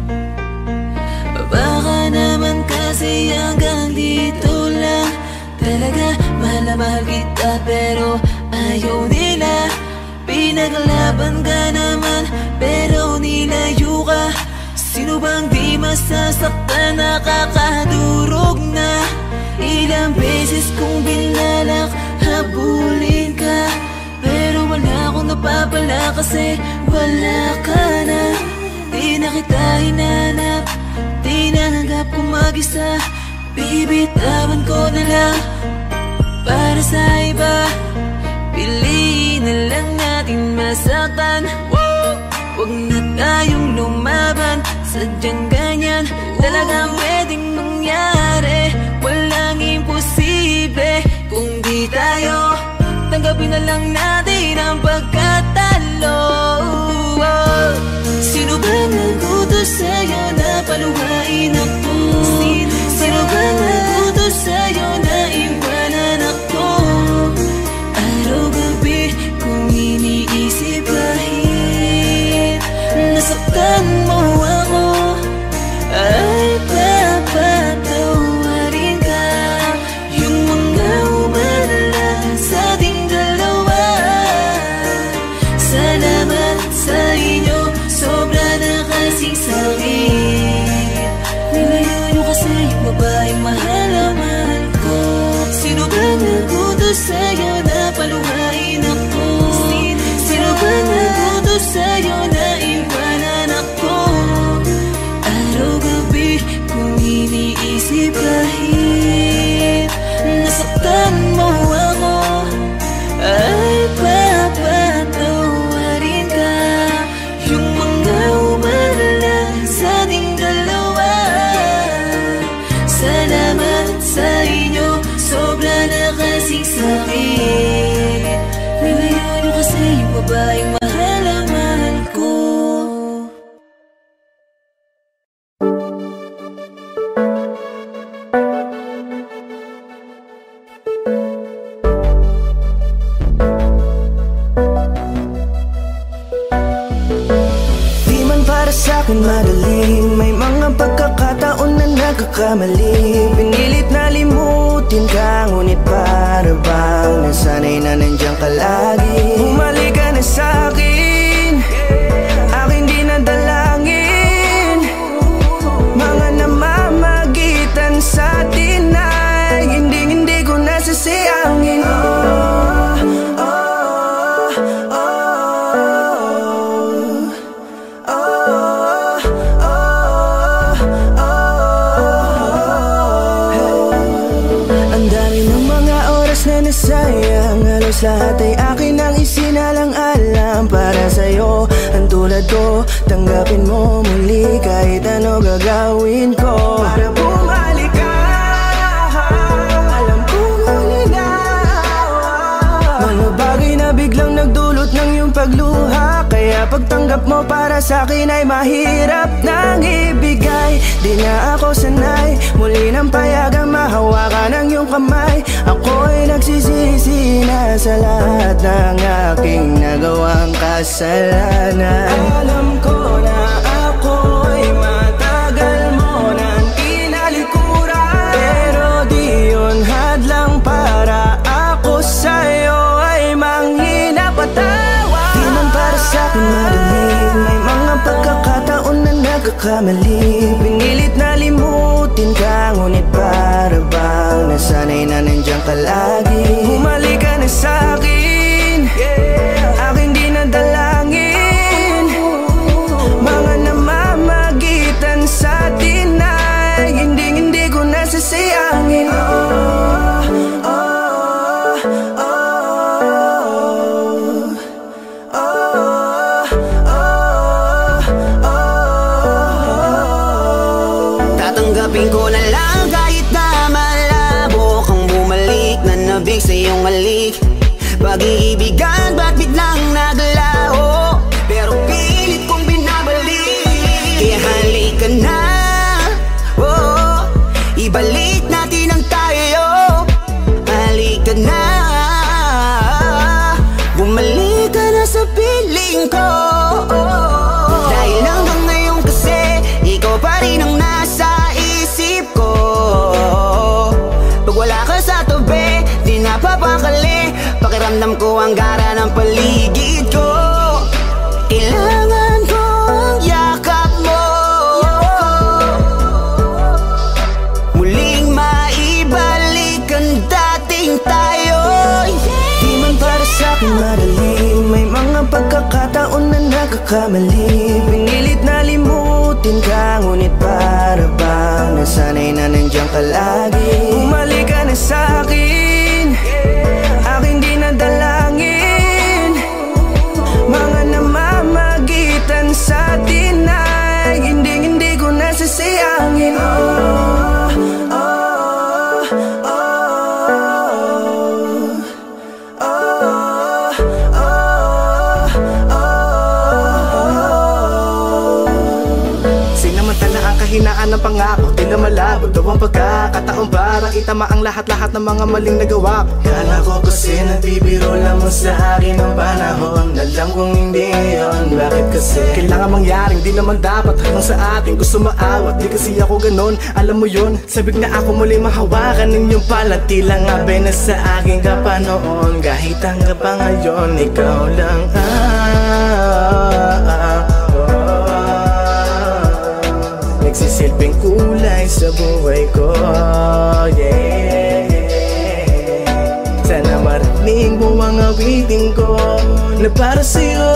Baka naman kasi hanggang dito lang. Talaga mahal na mahal kita pero ayaw nila. Pinaglaban ka naman pero nilayo ka. Sino bang di masasaktan, nakakadurog na? Ilang beses kong binalak habulin ka, pero wala akong napapala kasi wala ka na. Di na kita hinanap, di nanggap kong mag-isa. Bibitawan ko na lang para sa iba. Piliin na lang natin masaktan. Huwag na tayong lumaban, sadyang ganyan talagang pwedeng mangyari. Walang imposible kung di tayo. Tanggapin na lang natin ang pagkatalo. Sino ba nagutos sa'yo na paluhain ako? Sino ba nagutos sa'yo na iwanan ako? Araw-gabi kung babaeng mahal na mahal ko. Di man para sa'kin madaling, may mga pagkakataon na nagkakamali. Pinilit na limutin ka, ngunit para bang nasanay na nandiyan ka lagi. Bumalik ka na sa'kin, aking di nadalangin. Mga namamagitan sa atin ay hindi hindi ko nasasayangin. Oh, oh, oh, oh, oh, oh. Ang dami ng mga oras na nasayang, halos lahat ay akin ang isinalang-alam para sa'yo. Ang tulad ko, tanggapin mo muli kahit ano gagawin ko para bumalik ka. Alam kong malinaw, mga bagay na biglang nagdulot ng iyong pagluha, kaya pagtanggap mo para sa'kin ay mahirap nang ibigay. Di na ako sanay, muli nang payagang mahawakan ang iyong kamay. Ako'y nagsisisi na sa lahat ng aking nagawang kasalanan. Alam ko na ako'y matagal mo nang kinalikuran, pero di yun hadlang para ako sa'yo ay manghina patawa. Di man para sa'kin madaling, may mga pagkakataon na nagkakamali. Pinilit na limutin ka, ngunit para bang nasanay na nandiyan ka lagi. Bumalik ka na sa'kin, aking di nadalangin. Mga namamagitan sa atin ay hindi hindi ko nasasayangin. Oh, oh, oh, oh, oh, oh. Tatanggapin ko na lang kahit na malabo kang bumalik na nabig sa iyong halik. Pag-iibigan ba't biglang naglaho, pero pilit kong binabalik. Kaya halika na, oh, ibalik natin ang tayo. Halika na, bumalik ka na sa piling ko. Dahil hanggang ngayon kasi ikaw pa rin ang nasa isip ko. Pag wala ka sa tabi, di napapakali. Pakiramdam ko ang gara ng paligid ko. Kailangan ko ang yakap mo, muling maibalik ang dating tayo. Di man para sa'kin madaling, may mga pagkakataon na nagkakamali. Pinilit na limutin ka, ngunit para bang nasanay na nandiyan ka lagi. Bumalik ka na sa'kin, aking di nadalangin. Mga namamagitan sa atin ay hindi hindi ko nasasayangin. Oh, oh, oh, oh, oh, oh. Sinamantala ang kahinaan ng pangako, tila malabo daw ang pagkakataon para itama ang lahat-lahat ng mga maling nagawa ko. Kala ko kasi nagbibiro lamang sa akin ang panahon, alam kong hindi yun. Bakit kasi kailangan mangyaring di naman dapat hanggang sa atin gusto maawat. Di kasi ako ganon, alam mo yun. Sabik na ako muli mahawakan ninyong palat, tila nga ba na sa akin ka pa noon. Kahit hanggang pa ngayon, ikaw lang ah, ah, nagsisilbing kulay sa buhay ko, yeah. Sana marinig mo ang awitin ko na para sa'yo,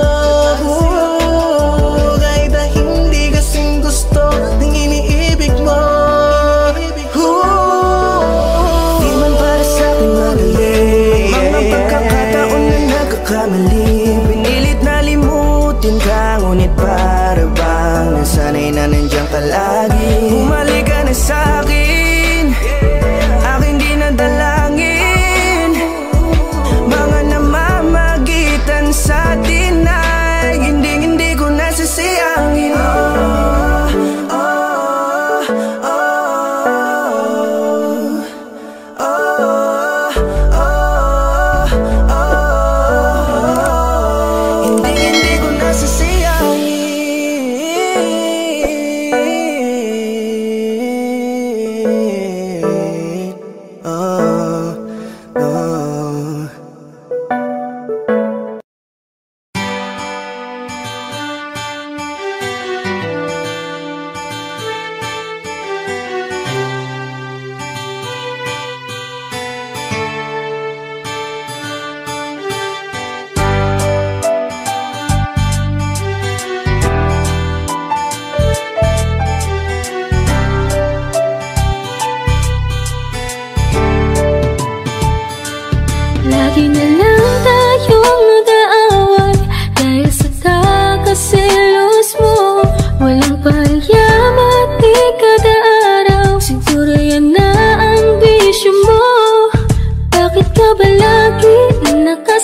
oh, kahit na hindi kasing gusto ng iniibig mo, oh. Di man para sa'kin madali, mga pagkakataon na nagkakamali. Pinilit na limutin ka, ngunit para bang nasanay na nandiyan ka lagi. Bumalik ka na sa'kin, aking di nadalangin. Mga namamagitan sa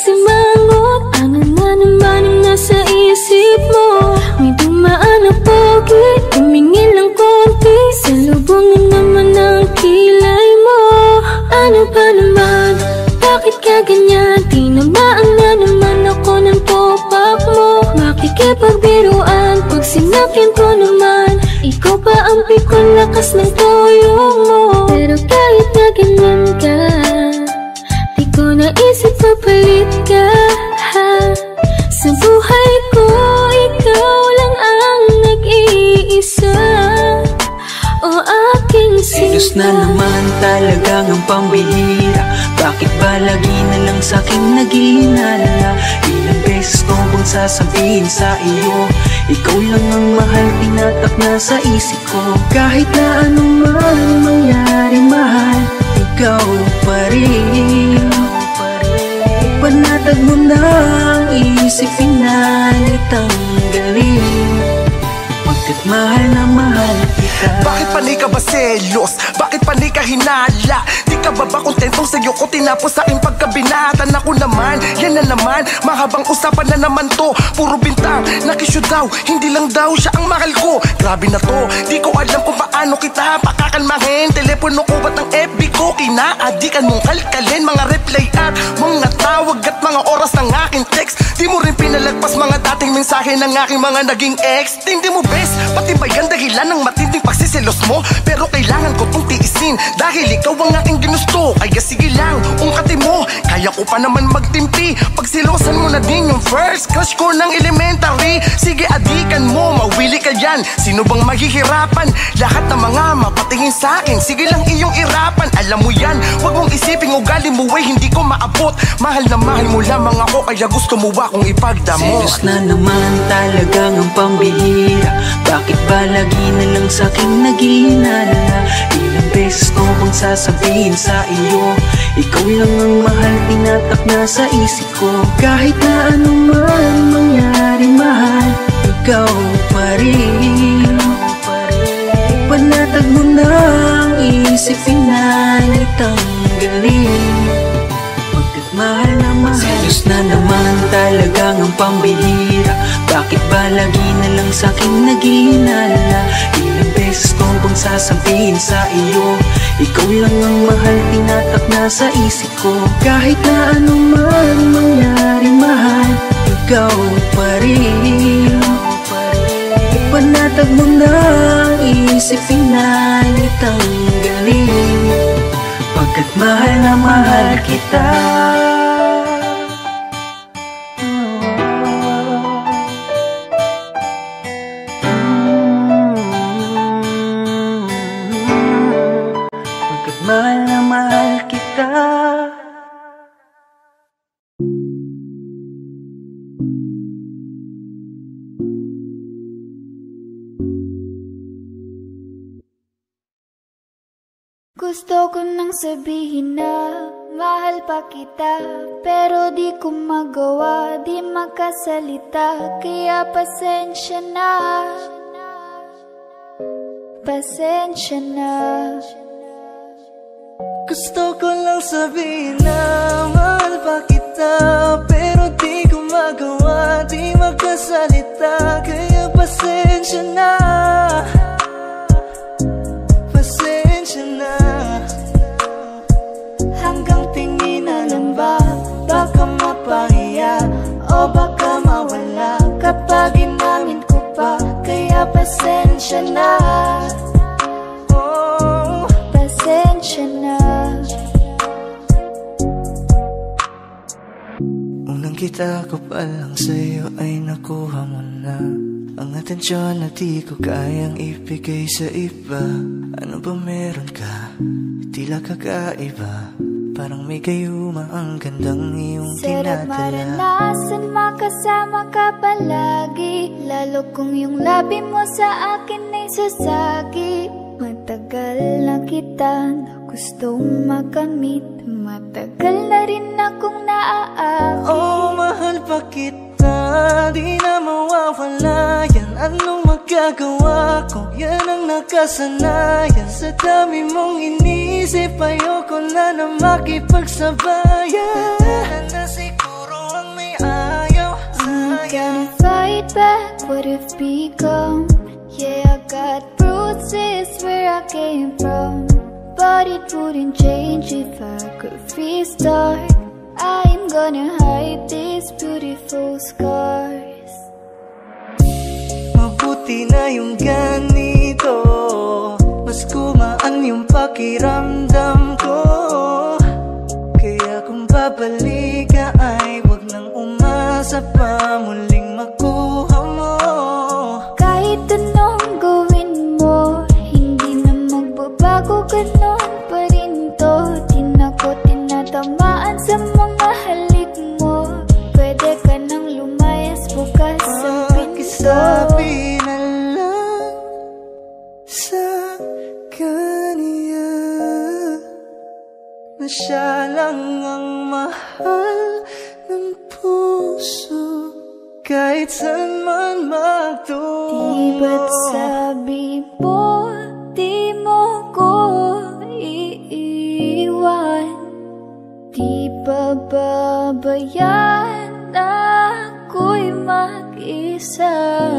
magsimangot. Ano na naman ang nasa isip mo? May dumaan na pogi, tumingin ng konti. Salubong na naman ang kilay mo. Ano ba naman? Bakit ka ganyan? Tinamaan na naman ako ng topak mo. Makikipagbiruan pag sinakyan ko naman. Ikaw pa ang pikon lakas ng tuyong mo. Pero kahit na ganyan ka, di ko naisip papalit ka, ha? Sa buhay ko, ikaw lang ang nag-iisa. O aking sinta. Selos na naman talagang ang pambihira. Bakit ba lagi na lang sa'kin nag-iinala? Ilang beses ko bang sasabihin sa iyo, ikaw lang ang mahal, tinatak na sa isip ko. Kahit na anuman mangyari mahal, ikaw pa rin. Panatag mo na ang isip, pinalit ang galing. Pagkat mahal na mahal kita. Bakit panay ka ba selos? Bakit panay ka hinala? Di ka ba ba kontentong sa'yo ko tinapos sa aking pagkabinatan? Ako naman, yan na naman, mahabang usapan na naman to. Puro bintang, nakisyo daw, hindi lang daw siya ang mahal ko. Grabe na to, di ko alam kung paano kita pakakalmahin. Telepono ko ba't ang F B ko kinaadikan mong kalkalin? Mga reply at mga tawag at mga oras ng aking text. Di mo rin pinalagpas mga dating mensahe ng aking mga naging ex. Hindi mo best, pati ba yan dahilan ng matinding pagsiselos mo? Pero kailangan ko tong tiisin dahil ikaw ang aking ginusto. Kaya sige lang, ungkatin mo, kaya ko pa naman magtimpi. Pagsilosan mo na din yung first crush ko ng elementary. Sige adikan mo, mawili ka yan. Sino bang maghihirapan? Lahat ng mga mapatingin sa akin, sige lang iyong irapan. Alam mo yan, wag mong isiping ugali mo ay hindi ko maabot. Mahal na mahal mo lamang ako, kaya gusto mo akong ipagdamot. Selos na naman talagang ang pambihira. Bakit ba lagi na lang sa'king nag-iinala? Ilang beses ko bang sasabihin sa iyo, ikaw lang ang mahal, tinatak na sa isip ko. Kahit na anuman mangyari mahal, ikaw pa rin. Panatag mo na ang isip, pinalit ang galing. Pagkat mahal na mahal. Selos na naman talagang ang pambihira. Bakit ba lagi na lang sa'king nag-iinala? Ilang beses ko bang sasabihin sa iyo, ikaw lang ang mahal, tinatak na sa isip ko. Kahit na anuman mangyari mahal, ikaw pa rin. Panatag mo na ang isip, pinalit ang galing. Pagkat mahal na mahal kita. Pagkat mahal na mahal kita. Gusto ko nang sabihin na mahal pa kita, pero di ko magawa, di makasalita. Kaya pasensya na, pasensya na. Gusto ko lang sabihin na mahal pa kita, pero di ko magawa, di makasalita. Kaya pasensya na, pasensya na. Hanggang tingin na lang ba, baka mapahiya o baka mawala kapag inamin ko pa. Kaya pasensya na, oh, pasensya na. Unang kita ko pa lang sa'yo ay nakuha mo na ang atensyon na di ko kayang ibigay sa iba. Ano ba meron ka? Tila kakaiba, parang may gayuma ang gandang iyong Sarap tinatala. maranasan makasama ka palagi, lalo kung yung labi mo sa akin ay sasagi. Matagal na kita na gustong makamit, matagal na rin akong naaakit. Oh, mahal pa kita, di na mawawala yan. Anong magagawa ko? Yan ang nakasanayan. Sa dami mong inisip, ayoko na na makipagsabayan. Na siguro what we've become. Yeah, I got bruises where I came from, but it wouldn't change if I could restart. I'm gonna hide these beautiful scars. Mabuti na yung ganito, mas kumaan yung pakiramdam ko. Kaya kung babalik ka ay wag nang umasa pa muling makuha mo. Kahit anong gawin mo, hindi na magbabago, ganon pa rin to. Di na ko tinatamaan sa mga halik mo. Pwede ka nang lumayas, bukas ang pinto. Pakisabi na lang sa kanya na siya lang ang mahal ng puso, kahit saan man magtungo. Di ba't sabi mo, di mo ko iiwan? Di ba babayaan na ako'y mag-isa?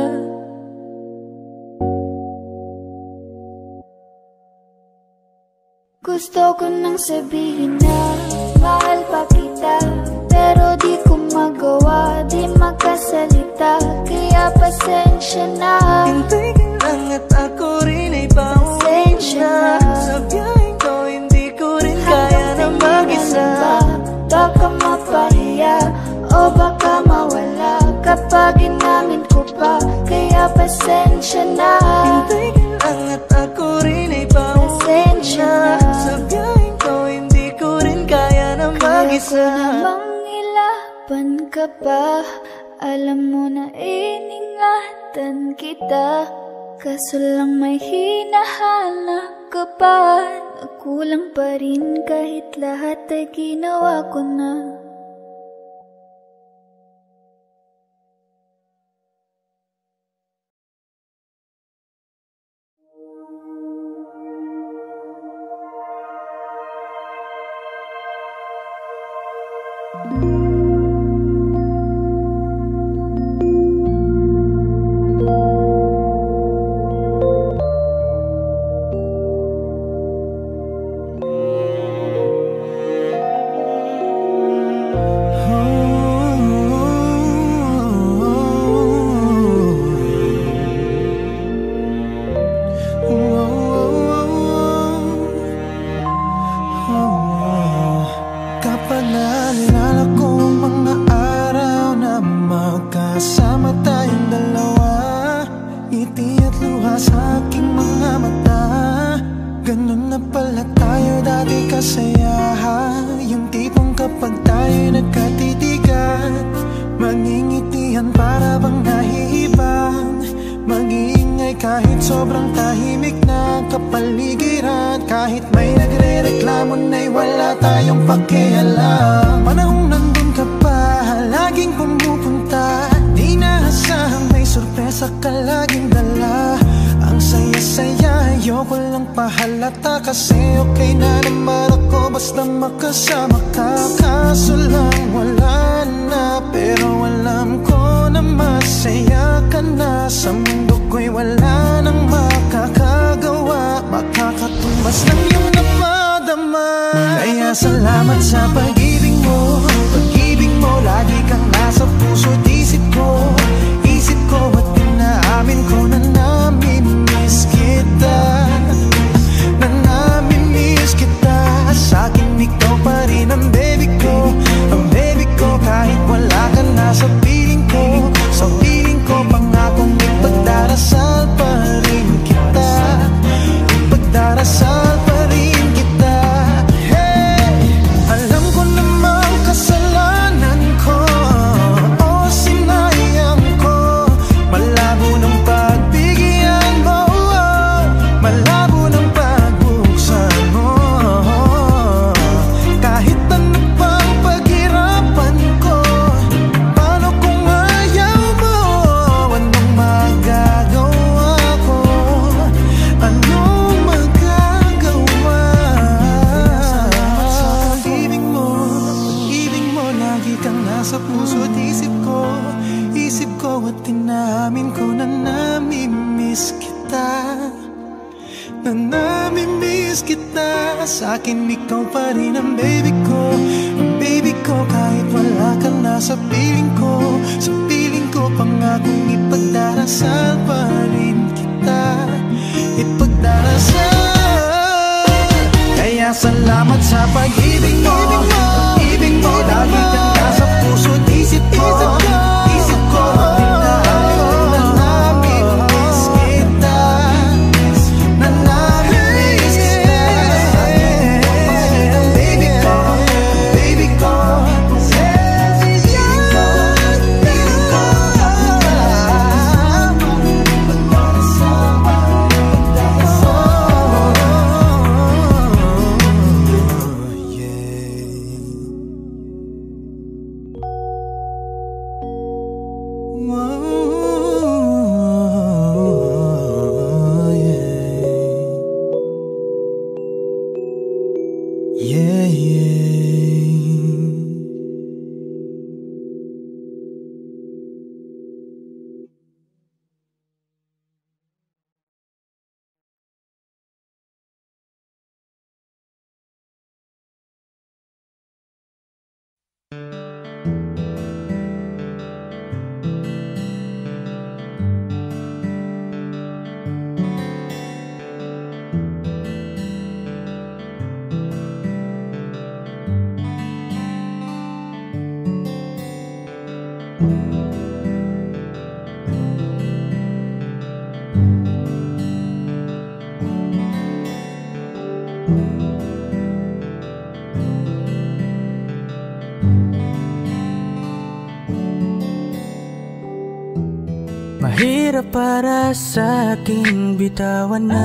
Gusto ko nang sabihin na mahal pa kita, pero di ko magawa, di makasalita. Kaya pasensya na. Hintay ka lang at ako rin ay pauwi na. Sa biyaheng ko hindi ko rin kaya na mag-isa. Baka mapahiya o baka mawala kapag inamin ko pa. Kaya pasensya na. Hintay ka lang at ako rin ay pauwi na. Sa biyaheng ko hindi ko rin kaya na mag-isa. Kaya ko namang ilaban ka pa. Alam mo na iningatan kita, kaso lang may hinahanap ka pa. Nagkulang pa rin kahit lahat ay ginawa ko na. Pagdarasal pa rin kita. Hey! Alam ko na puso't isip ko, isip ko at tinamin ko na namimiss kita, na namimiss kita. Sa akin ikaw pa rin ang baby ko, ang baby ko kahit wala ka na sa piling ko. Sa piling ko pangakong ipagdarasal pa rin kita, ipagdarasal. Kaya salamat sa pag-ibig mo, pag-ibig mo. Lagi kang nasa puso't isip ko, isip ko at tinamin ko na namimiss kita, na namimiss kita. Sa akin ang baby ko, baby ko. Mahirap para sa aking bitawan na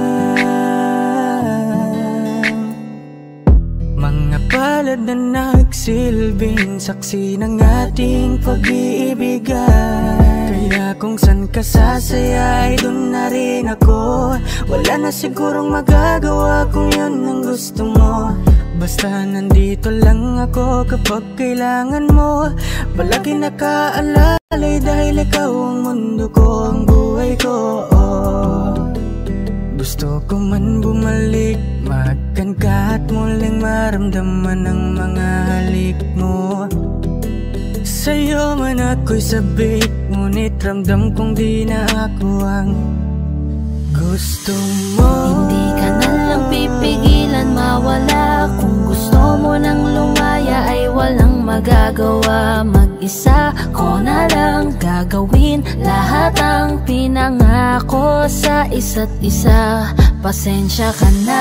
mga palad na nagsilbing saksi ng ating pag-iibigan. Kaya kung san ka sasaya ay dun na rin ako. Wala na sigurong magagawa kung yun ang gusto mo. Basta nandito lang ako kapag kailangan mo. Palagi nakaalalay dahil ikaw ang mundo ko, ang buhay ko. Oh. Gusto ko man bumalik, makan ka at muling maramdaman ang mga halik mo. Sa'yo man ako'y sabik, ngunit ramdam kong di na ako ang gusto mo. Hindi ka na lang pipigilan mawala. Kung gusto mo nang lumaya ay walang magagawa. Mag-isa ko na lang gagawin lahat ang pinangako sa isa't isa. Pasensya ka na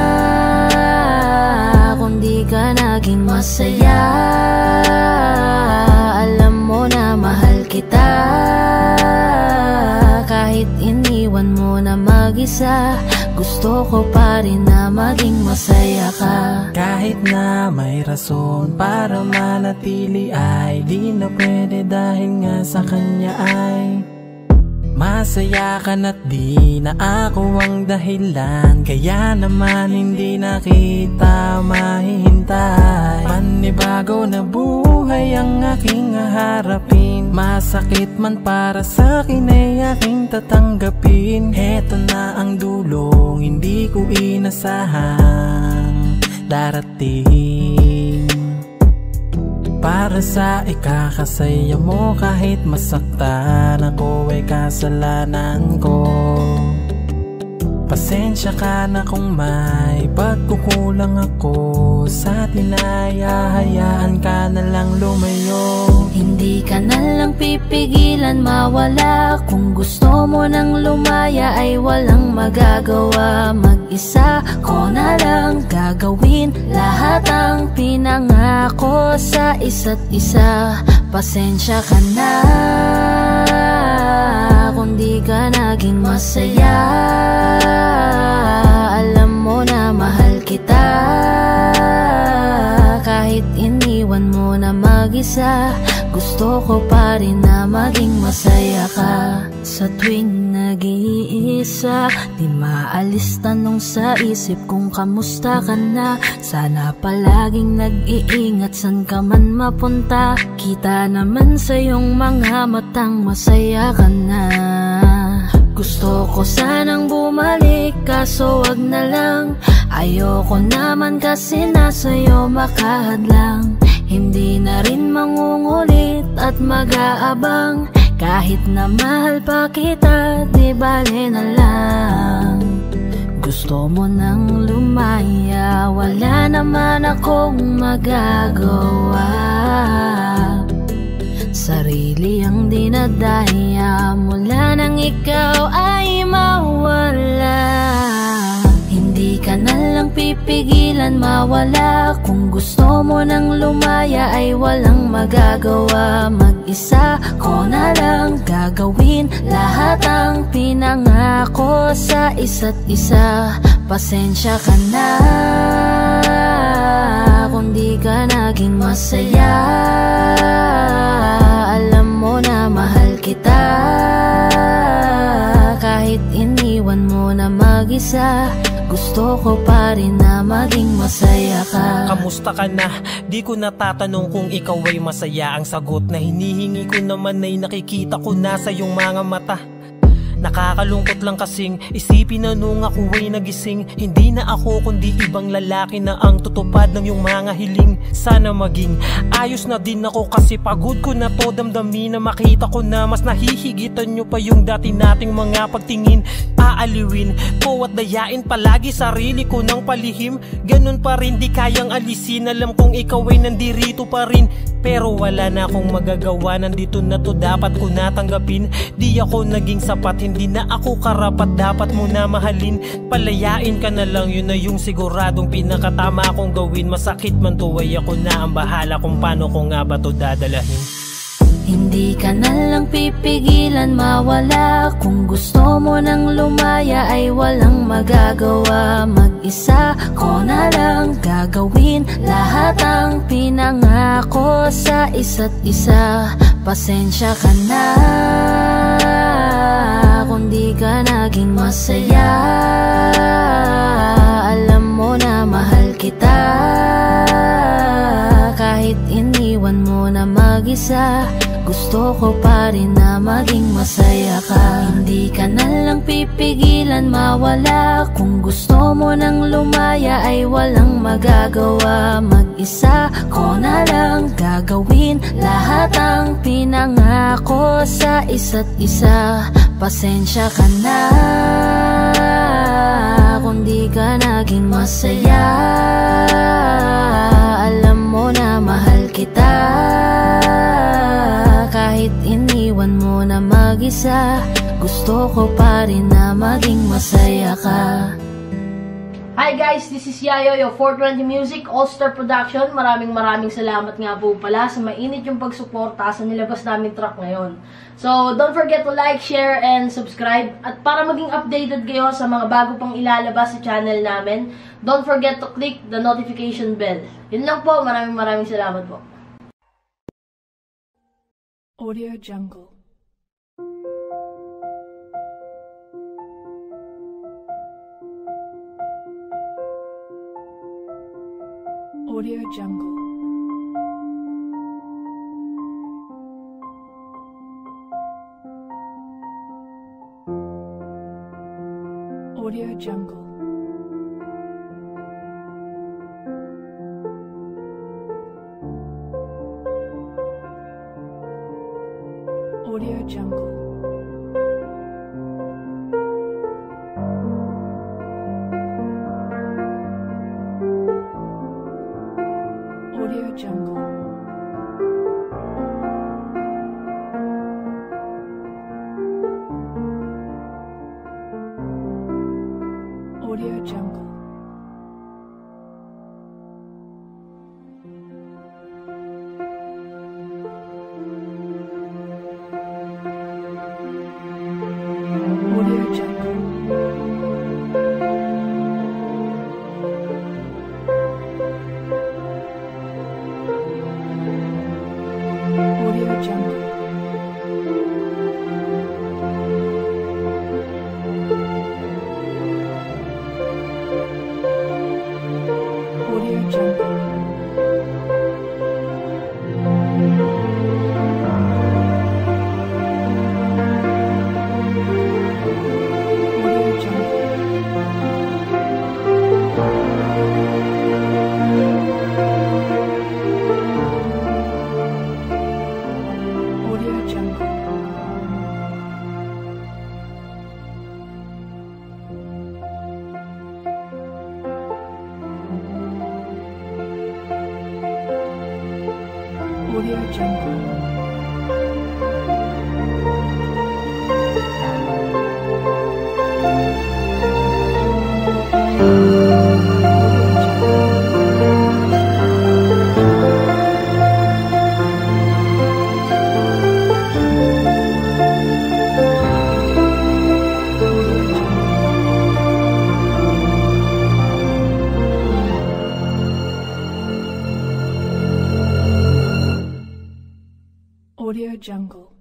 kung di ka naging masaya. Alam mo na mahal kita, kahit iniwan mo na mag-isa. Gusto ko pa rin na maging masaya ka. Kahit na may rason para manatili ay di na pwede dahil nga sa kanya ay masaya ka na't di na ako ang dahilan. Kaya naman hindi na kita mahihintay. Panibago na buhay ang aking haharapin. Masakit man para sa'kin ay aking tatanggapin. Heto na ang dulong hindi ko inasahang darating. Para sa ikakasaya mo kahit masaktan ako ay kasalanan ko. Pasensya ka na kung may pagkukulang ako sa atin ay hahayaan ka na lang lumayo. Hindi ka na lang pipigilan mawala. Kung gusto mo nang lumaya ay walang magagawa. Mag-isa ko na lang gagawin lahat ang pinangako sa isa't isa. Pasensya ka na kung di ka naging masaya. Alam mo na mahal kita, kahit iniwan mo na mag mag-isa. Gusto ko pa rin na maging masaya ka. Sa tuwing nag-iisa, di maalis tanong sa isip kung kamusta ka na. Sana palaging nag-iingat san ka man mapunta. Kita naman sa iyong mga matang masaya ka na. Gusto ko sanang bumalik kaso wag na lang. Ayoko naman kasi nasa'yo makahadlang. Hindi na rin mangungulit at mag-aabang. Kahit na mahal pa kita, di bale na lang. Gusto mo nang lumaya, wala naman akong magagawa. Sarili ang dinadaya, mula nang ikaw ay mawala. Hindi ka na lang pipigilan mawala. Kung gusto mo nang lumaya ay walang magagawa. Mag-isa ko na lang gagawin lahat ang pinangako sa isa't isa. Pasensya ka na kung di ka naging masaya. Alam mo na mahal kita, kahit iniwan mo na mag-isa. Gusto ko pa rin na maging masaya ka. Kamusta ka na? Di ko natatanong kung ikaw ay masaya. Ang sagot na hinihingi ko naman ay nakikita ko na sa iyong mga mata. Nakakalungkot lang kasing isipin na nung ako ay nagising, hindi na ako kundi ibang lalaki na ang tutupad ng iyong mga hiling. Sana maging ayos na din ako kasi pagod ko na to damdamin. Na makita ko na mas nahihigitan nyo pa yung dati nating mga pagtingin. Aaliwin ko at dayain palagi sarili ko ng palihim. Ganun pa rin di kayang alisin. Alam kong ikaw ay nandirito pa rin, pero wala na akong magagawa. Nandito na to, dapat ko natanggapin. Di ako naging sapat, hindi na ako karapat. Dapat mo na mahalin, palayain ka na lang. Yun na yung siguradong pinakatama akong gawin. Masakit man to ay ako na ang bahala kung paano ko nga ba to dadalahin. Hindi ka na lang pipigilan mawala. Kung gusto mo nang lumaya ay walang magagawa. Mag-isa ko na lang gagawin lahat ang pinangako sa isa't isa. Pasensya ka na kung di ka naging masaya. Alam mo na mahal kita, kahit iniwan mo na mag-isa. Gusto ko pa rin na maging masaya ka. Hindi ka na lang pipigilan mawala. Kung gusto mo nang lumaya ay walang magagawa. Mag-isa ko na lang gagawin lahat ang pinangako sa isa't isa. Pasensya ka na kung di ka naging masaya. Alam mo na mahal kita, kahit iniwan mo na mag-isa. Gusto ko pa rin na maging masaya ka. Hi guys, this is Yayo, your four twenty Music, All-Star Production. Maraming maraming salamat nga po pala sa mainit yung pagsuporta sa nilabas namin track ngayon. So, don't forget to like, share, and subscribe. At para maging updated kayo sa mga bago pang ilalabas sa channel namin, don't forget to click the notification bell. Yun lang po, maraming maraming salamat po. Audio Jungle. Audio Jungle. Audio Jungle. Audio Jungle. Audio Jungle. Audio Jungle. Audio Jungle. Audio Jungle.